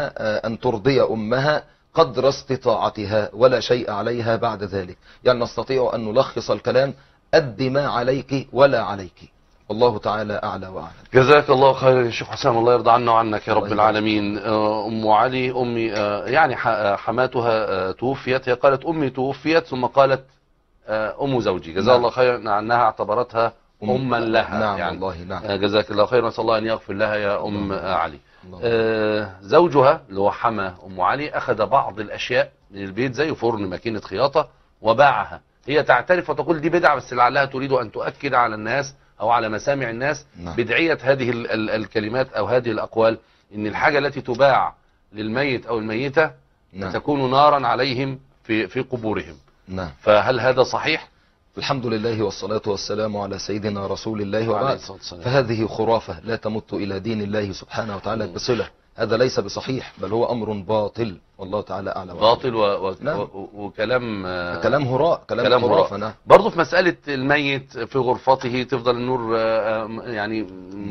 أمها قدر استطاعتها، ولا شيء عليها بعد ذلك. يعني نستطيع أن نلخص الكلام: أد ما عليك ولا عليك. والله تعالى أعلى وأعلم. جزاك الله خيرا يا شيخ حسام، الله يرضى عنا وعنك يا رب العالمين. أم علي أمي يعني حماتها توفيت، هي قالت أمي توفيت ثم قالت أم زوجي، جزاها الله خيرا عنها اعتبرتها أما لها. نعم يعني والله. نعم. جزاك الله خيرا، نسأل الله أن يغفر لها يا أم علي. زوجها اللي هو حما أم علي أخذ بعض الأشياء من البيت زي فرن ماكينة خياطة وباعها. هي تعترف وتقول دي بدعة، بس لعلها تريد أن تؤكد على الناس أو على مسامع الناس بدعية هذه الكلمات أو هذه الأقوال، إن الحاجة التي تباع للميت أو الميتة تكون نارا عليهم في قبورهم. فهل هذا صحيح؟ الحمد لله والصلاة والسلام على سيدنا رسول الله وبعد. فهذه خرافة لا تمت إلى دين الله سبحانه وتعالى بصلة. هذا ليس بصحيح، بل هو أمر باطل، والله تعالى أعلم. باطل نعم. وكلام كلام هراء، كلام خرافة. نعم. برضه في مسألة الميت في غرفته تفضل النور يعني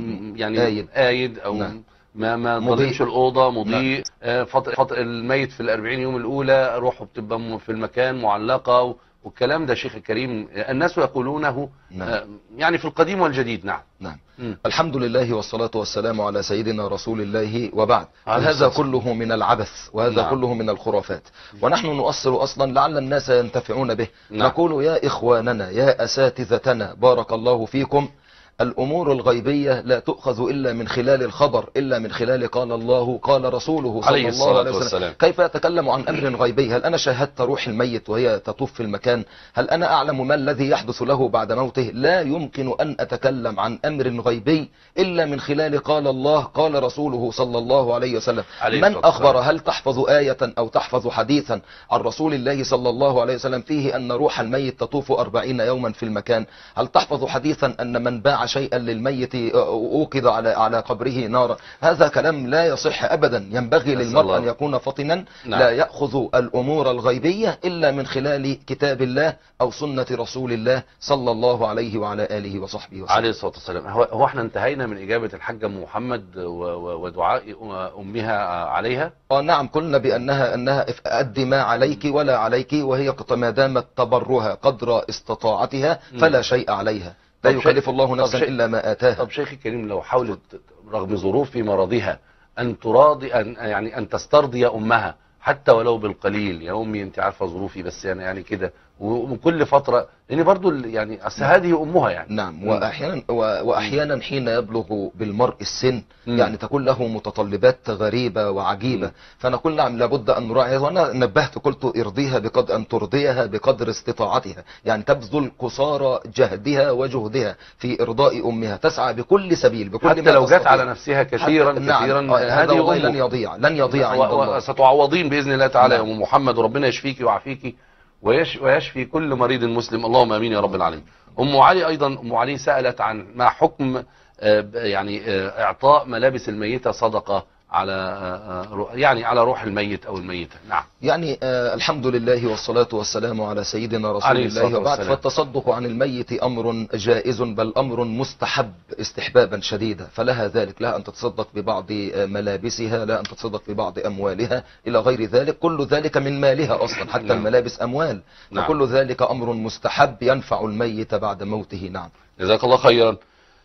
آيد أو نعم. ما ظلمش الأوضة مضيء. فترة الميت في 40 يوم الأولى روحه بتبقى في المكان معلقة، والكلام ده شيخ الكريم الناس يقولونه يعني في القديم والجديد. نعم. نعم. الحمد لله والصلاة والسلام على سيدنا رسول الله، وبعد. هذا كله من العبث، وهذا كله من الخرافات، ونحن نؤصل أصلا لعل الناس ينتفعون به. نقول يا إخواننا يا أساتذتنا بارك الله فيكم، الأمور الغيبية لا تؤخذ إلا من خلال الخبر، إلا من خلال قال الله قال رسوله صلى الله عليه وسلم. كيف يتكلم عن أمر غيبي؟ هل أنا شاهدت روح الميت وهي تطوف في المكان؟ هل أنا أعلم ما الذي يحدث له بعد موته؟ لا يمكن أن أتكلم عن أمر غيبي إلا من خلال قال الله قال رسوله صلى الله عليه وسلم. من أخبر؟ هل تحفظ آية أو تحفظ حديثا عن رسول الله صلى الله عليه وسلم فيه أن روح الميت تطوف 40 يوما في المكان؟ هل تحفظ حديثا أن من باع شيئا للميت أوقظ على قبره نارا؟ هذا كلام لا يصح أبدا. ينبغي للمرء أن يكون فطنا. لا يأخذ الأمور الغيبية إلا من خلال كتاب الله أو سنة رسول الله صلى الله عليه وعلى آله وصحبه وسلم عليه الصلاة والسلام. هو احنا انتهينا من إجابة الحاجة محمد ودعاء أمها عليها؟ نعم، قلنا بأنها أدي ما عليك ولا عليك، وهي ما دامت تبرها قدر استطاعتها فلا شيء عليها، لا يكلف الله نفسا إلا ما آتاها. طب شيخي الكريم، لو حاولت رغم ظروف مرضها أن تراضي أن تسترضي أمها حتى ولو بالقليل، يا أمي أنت عارفة ظروفي بس يعني كده، وكل فترة، لأن برضو يعني أصل هذه أمها يعني. نعم. وأحيانا حين يبلغ بالمرء السن يعني تكون له متطلبات غريبة وعجيبة، فنقول نعم لابد أن نراعي. وأنا نبهت قلت ارضيها بقدر أن ترضيها بقدر استطاعتها، يعني تبذل قصارى جهدها وجهدها في إرضاء أمها، تسعى بكل سبيل بكل حتى لو جت على نفسها كثيرا كثيرا. هذا والله لن يضيع عند الله. ستعوضين بإذن الله تعالى يا أم محمد، وربنا يشفيك ويعافيك ويشفي كل مريض مسلم، اللهم امين يا رب العالمين. ام علي ايضا، ام علي سألت عن ما حكم يعني اعطاء ملابس الميتة صدقة على روح الميت او الميتة. نعم. يعني الحمد لله والصلاة والسلام على سيدنا رسول الله، وبعد. فالتصدق عن الميت امر جائز، بل امر مستحب استحبابا شديدا، فلها ذلك، لها ان تتصدق ببعض ملابسها، لا ان تتصدق ببعض اموالها الى غير ذلك، كل ذلك من مالها اصلا، حتى الملابس اموال. فكل ذلك امر مستحب ينفع الميت بعد موته. نعم. جزاك الله خيرا.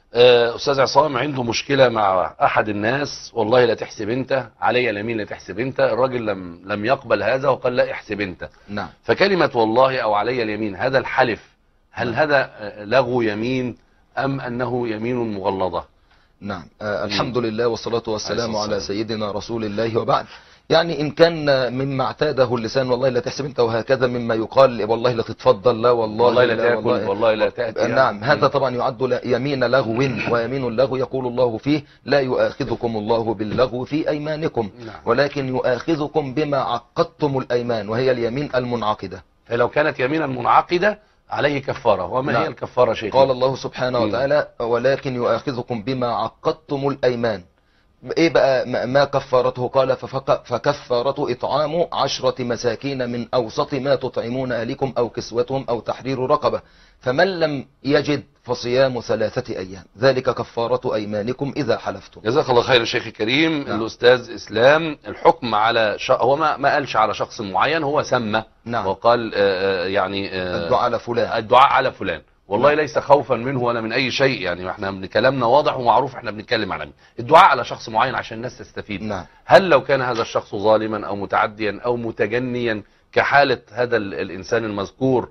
أستاذ عصام عنده مشكلة مع أحد الناس، والله لا تحسب أنت علي اليمين، لا تحسب أنت. الراجل لم يقبل هذا وقال لا احسب أنت. نعم. فكلمة والله أو علي اليمين، هذا الحلف هل هذا لغو يمين أم أنه يمين مغلظة؟ نعم. الحمد لله والصلاة والسلام على سيدنا رسول الله، وبعد. يعني إن كان مما اعتاده اللسان والله لا تحسب أنت، وهكذا مما يقال والله لا تتفضل، لا والله لا تأكل، والله لا تأتي. نعم. هذا طبعا يعد يمين لغو، ويمين اللغو يقول الله فيه لا يؤاخذكم الله باللغو في أيمانكم، ولكن يؤاخذكم بما عقدتم الأيمان، وهي اليمين المنعقدة. فلو كانت يمينا منعقدة عليه كفارة. وما هي الكفارة شيخ؟ قال الله سبحانه وتعالى ولكن يؤاخذكم بما عقدتم الأيمان. ايه بقى ما كفارته؟ قال فكفارته اطعام 10 مساكين من اوسط ما تطعمون اهلكم او كسوتهم او تحرير رقبة، فمن لم يجد فصيام 3 أيام، ذلك كفارة أيمانكم إذا حلفتم. جزاك الله خير الشيخ الكريم. الأستاذ إسلام، الحكم على هو ما قالش على شخص معين، هو سمى وقال يعني الدعاء على فلان. والله ليس خوفا منه ولا من أي شيء، يعني احنا كلامنا واضح ومعروف، احنا بنتكلم على مين. الدعاء على شخص معين عشان الناس تستفيد. هل لو كان هذا الشخص ظالما أو متعديا أو متجنيا كحالة هذا الإنسان المذكور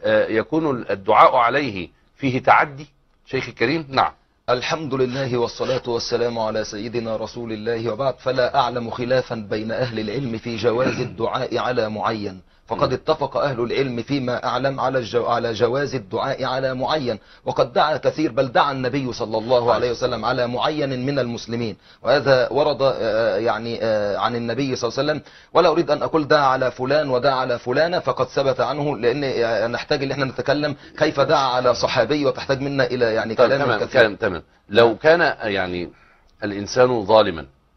يكون الدعاء عليه فيه تعدي شيخ الكريم؟ نعم. الحمد لله والصلاة والسلام على سيدنا رسول الله، وبعد. فلا أعلم خلافا بين أهل العلم في جواز الدعاء على معين، فقد اتفق أهل العلم فيما أعلم على جواز الدعاء على معين، وقد دعا كثير، بل دعا النبي صلى الله عليه وسلم على معين من المسلمين، وهذا ورد يعني عن النبي صلى الله عليه وسلم. ولا أريد أن أقول دعا على فلان ودعا على فلانة، فقد ثبت عنه، لأن نحتاج ان احنا نتكلم كيف دعا على صحابي، وتحتاج منا إلى يعني كلام كثير. تمام. لو كان يعني الإنسان ظالما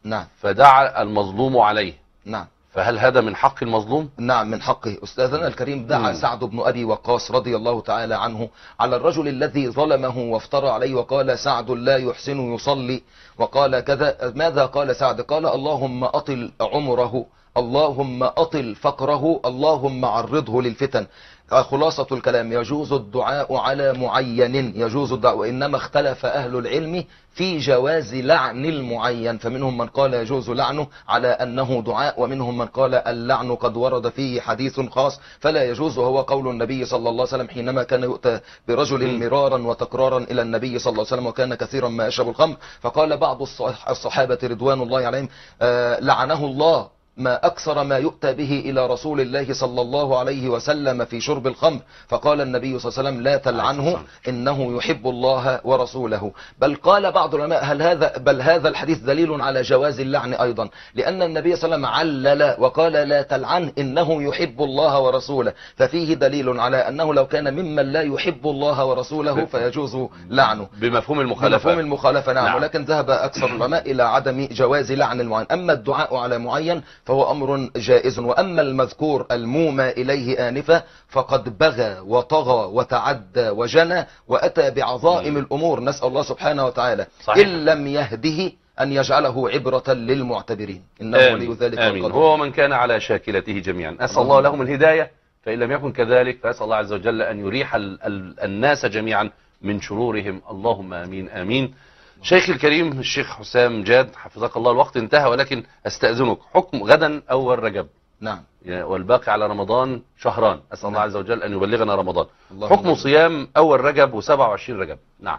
نعم. فدعا المظلوم عليه. نعم. فهل هذا من حق المظلوم؟ نعم من حقه. أستاذنا الكريم دعا سعد بن أبي وقاص رضي الله تعالى عنه على الرجل الذي ظلمه وافترى عليه وقال سعد لا يحسن يصلي وقال كذا. ماذا قال سعد؟ قال اللهم أطل عمره، اللهم أطل فقره، اللهم عرضه للفتن. خلاصة الكلام يجوز الدعاء على معين، يجوز الدعاء، وإنما اختلف أهل العلم في جواز لعن المعين، فمنهم من قال يجوز لعنه على أنه دعاء، ومنهم من قال اللعن قد ورد فيه حديث خاص فلا يجوز، وهو قول النبي صلى الله عليه وسلم حينما كان يؤتى برجل مرارا وتكرارا إلى النبي صلى الله عليه وسلم وكان كثيرا ما يشرب الخمر، فقال بعض الصحابة رضوان الله عليهم لعنه الله، ما أكثر ما يؤتى به إلى رسول الله صلى الله عليه وسلم في شرب الخمر. فقال النبي صلى الله عليه وسلم لا تلعنه إنه يحب الله ورسوله. بل قال بعض العلماء بل هذا الحديث دليل على جواز اللعن أيضا، لأن النبي صلى الله عليه وسلم علل وقال لا تلعن إنه يحب الله ورسوله، ففيه دليل على أنه لو كان ممن لا يحب الله ورسوله فيجوز لعنه بمفهوم المخالفة. بمفهوم المخالفة نعم. ولكن ذهب أكثر العلماء إلى عدم جواز لعن المعين. أما الدعاء على معين فهو أمر جائز. وأما المذكور المومى إليه آنفة فقد بغى وطغى وتعدى وجنى وأتى بعظائم الأمور، نسأل الله سبحانه وتعالى صحيح. إن لم يهده أن يجعله عبرة للمعتبرين، إنه ولي ذلك آمين. هو من كان على شاكلته جميعا، أسأل الله لهم الهداية، فإن لم يكن كذلك فأسأل الله عز وجل أن يريح الناس جميعا من شرورهم، اللهم آمين آمين. شيخ الكريم الشيخ حسام جاد حفظك الله، الوقت انتهى ولكن استأذنك، حكم غدا أول رجب نعم والباقي على رمضان شهران، أسأل الله عز وجل أن يبلغنا رمضان، حكم صيام أول رجب و27 رجب. نعم.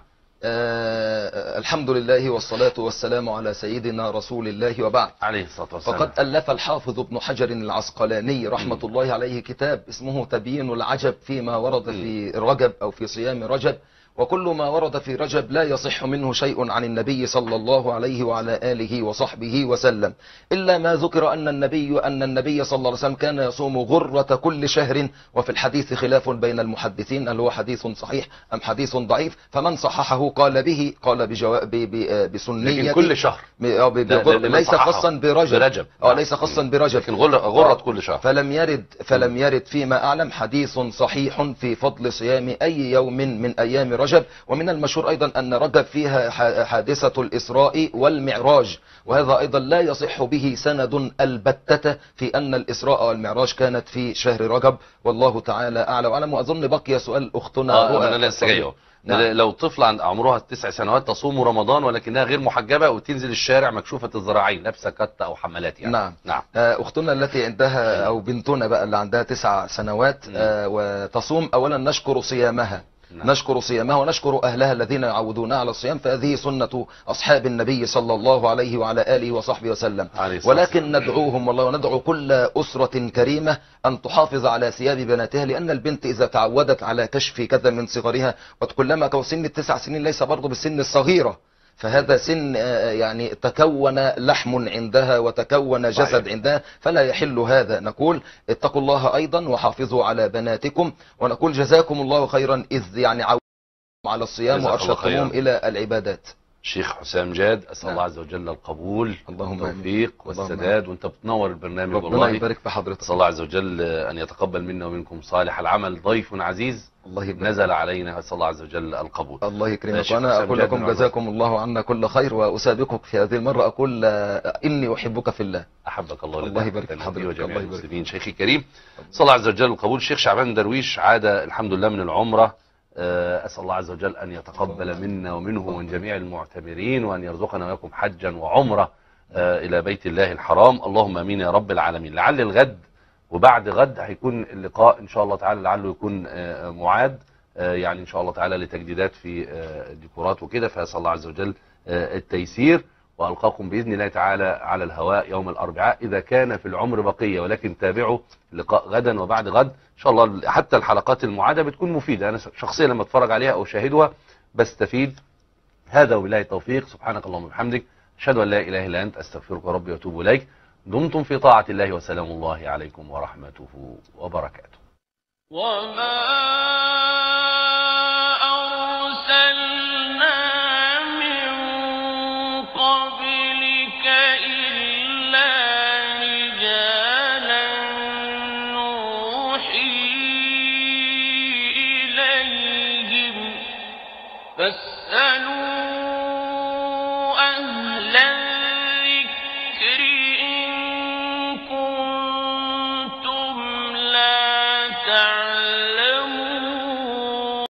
الحمد لله والصلاة والسلام على سيدنا رسول الله وبعد عليه الصلاة والسلام. فقد ألف الحافظ ابن حجر العسقلاني رحمة الله عليه كتاب اسمه تبيين العجب فيما ورد في رجب أو في صيام رجب، وكل ما ورد في رجب لا يصح منه شيء عن النبي صلى الله عليه وعلى آله وصحبه وسلم، إلا ما ذكر أن النبي صلى الله عليه وسلم كان يصوم غرة كل شهر، وفي الحديث خلاف بين المحدثين هل هو حديث صحيح أم حديث ضعيف، فمن صححه قال به، قال بسنية لكن كل شهر ليس خاصا برجب ليس خاصا برجب، لكن غرة كل شهر. فلم يرد فيما أعلم حديث صحيح في فضل صيام أي يوم من أيام رجب. ومن المشهور أيضا أن رجب فيها حادثة الإسراء والمعراج، وهذا أيضا لا يصح به سند البتة في أن الإسراء والمعراج كانت في شهر رجب، والله تعالى أعلى وأعلم. وأظن بقي سؤال أختنا أنا لسه جاي. لو طفل عند عمرها 9 سنوات تصوم رمضان ولكنها غير محجبة وتنزل الشارع مكشوفة الذراعين لابسه كتة أو حملات يعني. نعم. أختنا التي عندها أو بنتنا بقى اللي عندها 9 سنوات وتصوم، أولا نشكر صيامها نشكر صيامها ونشكر أهلها الذين يعودونها على الصيام، فهذه سنة أصحاب النبي صلى الله عليه وعلى آله وصحبه وسلم. ولكن ندعوهم والله وندعو كل أسرة كريمة أن تحافظ على ثياب بناتها، لأن البنت إذا تعودت على كشف كذا من صغرها وكلما سن 9 سنين ليس برضه بالسن الصغيرة، فهذا سن يعني تكون لحم عندها وتكون جسد عندها، فلا يحل هذا. نقول اتقوا الله أيضا وحافظوا على بناتكم، ونقول جزاكم الله خيرا إذ يعني عودوا على الصيام وأرشدتموهم إلى العبادات. شيخ حسام جاد أسأل الله عز وجل القبول والتوفيق والسداد، وانت بتنور البرنامج والله. ربنا يبارك في حضرتك. أسأل الله عز وجل أن يتقبل منا ومنكم صالح العمل. ضيف عزيز الله نزل علينا، أسأل الله عز وجل القبول. الله يكرمك. وأنا أقول لكم جزاكم الله عنا كل خير، وأسابقك في هذه المرة أقول إني أحبك في الله. أحبك الله لله. الله يبارك في حضرتك وجميع المسلمين. شيخي الكريم صلى الله عز وجل القبول. شيخ شعبان درويش عاد الحمد لله من العمرة، أسأل الله عز وجل أن يتقبل منا ومنه ومن جميع المعتمرين، وأن يرزقنا وياكم حجا وعمرة إلى بيت الله الحرام، اللهم أمين يا رب العالمين. لعل الغد وبعد غد هيكون اللقاء إن شاء الله تعالى، لعله يكون معاد يعني إن شاء الله تعالى لتجديدات في الديكورات وكده، فأسأل الله عز وجل التيسير، وألقاكم بإذن الله تعالى على الهواء يوم الأربعاء إذا كان في العمر بقية، ولكن تابعوا لقاء غدا وبعد غد إن شاء الله. حتى الحلقات المعادة بتكون مفيدة، أنا شخصيا لما أتفرج عليها أو أشاهدها بستفيد. هذا وبالله التوفيق، سبحانك اللهم وبحمدك، أشهد أن لا إله إلا أنت، أستغفرك ربي وأتوب إليك. دمتم في طاعة الله، وسلام الله عليكم ورحمته وبركاته. أرسلنا من قبلك فاسألوا أهل الذكر إن كنتم لا تعلمون.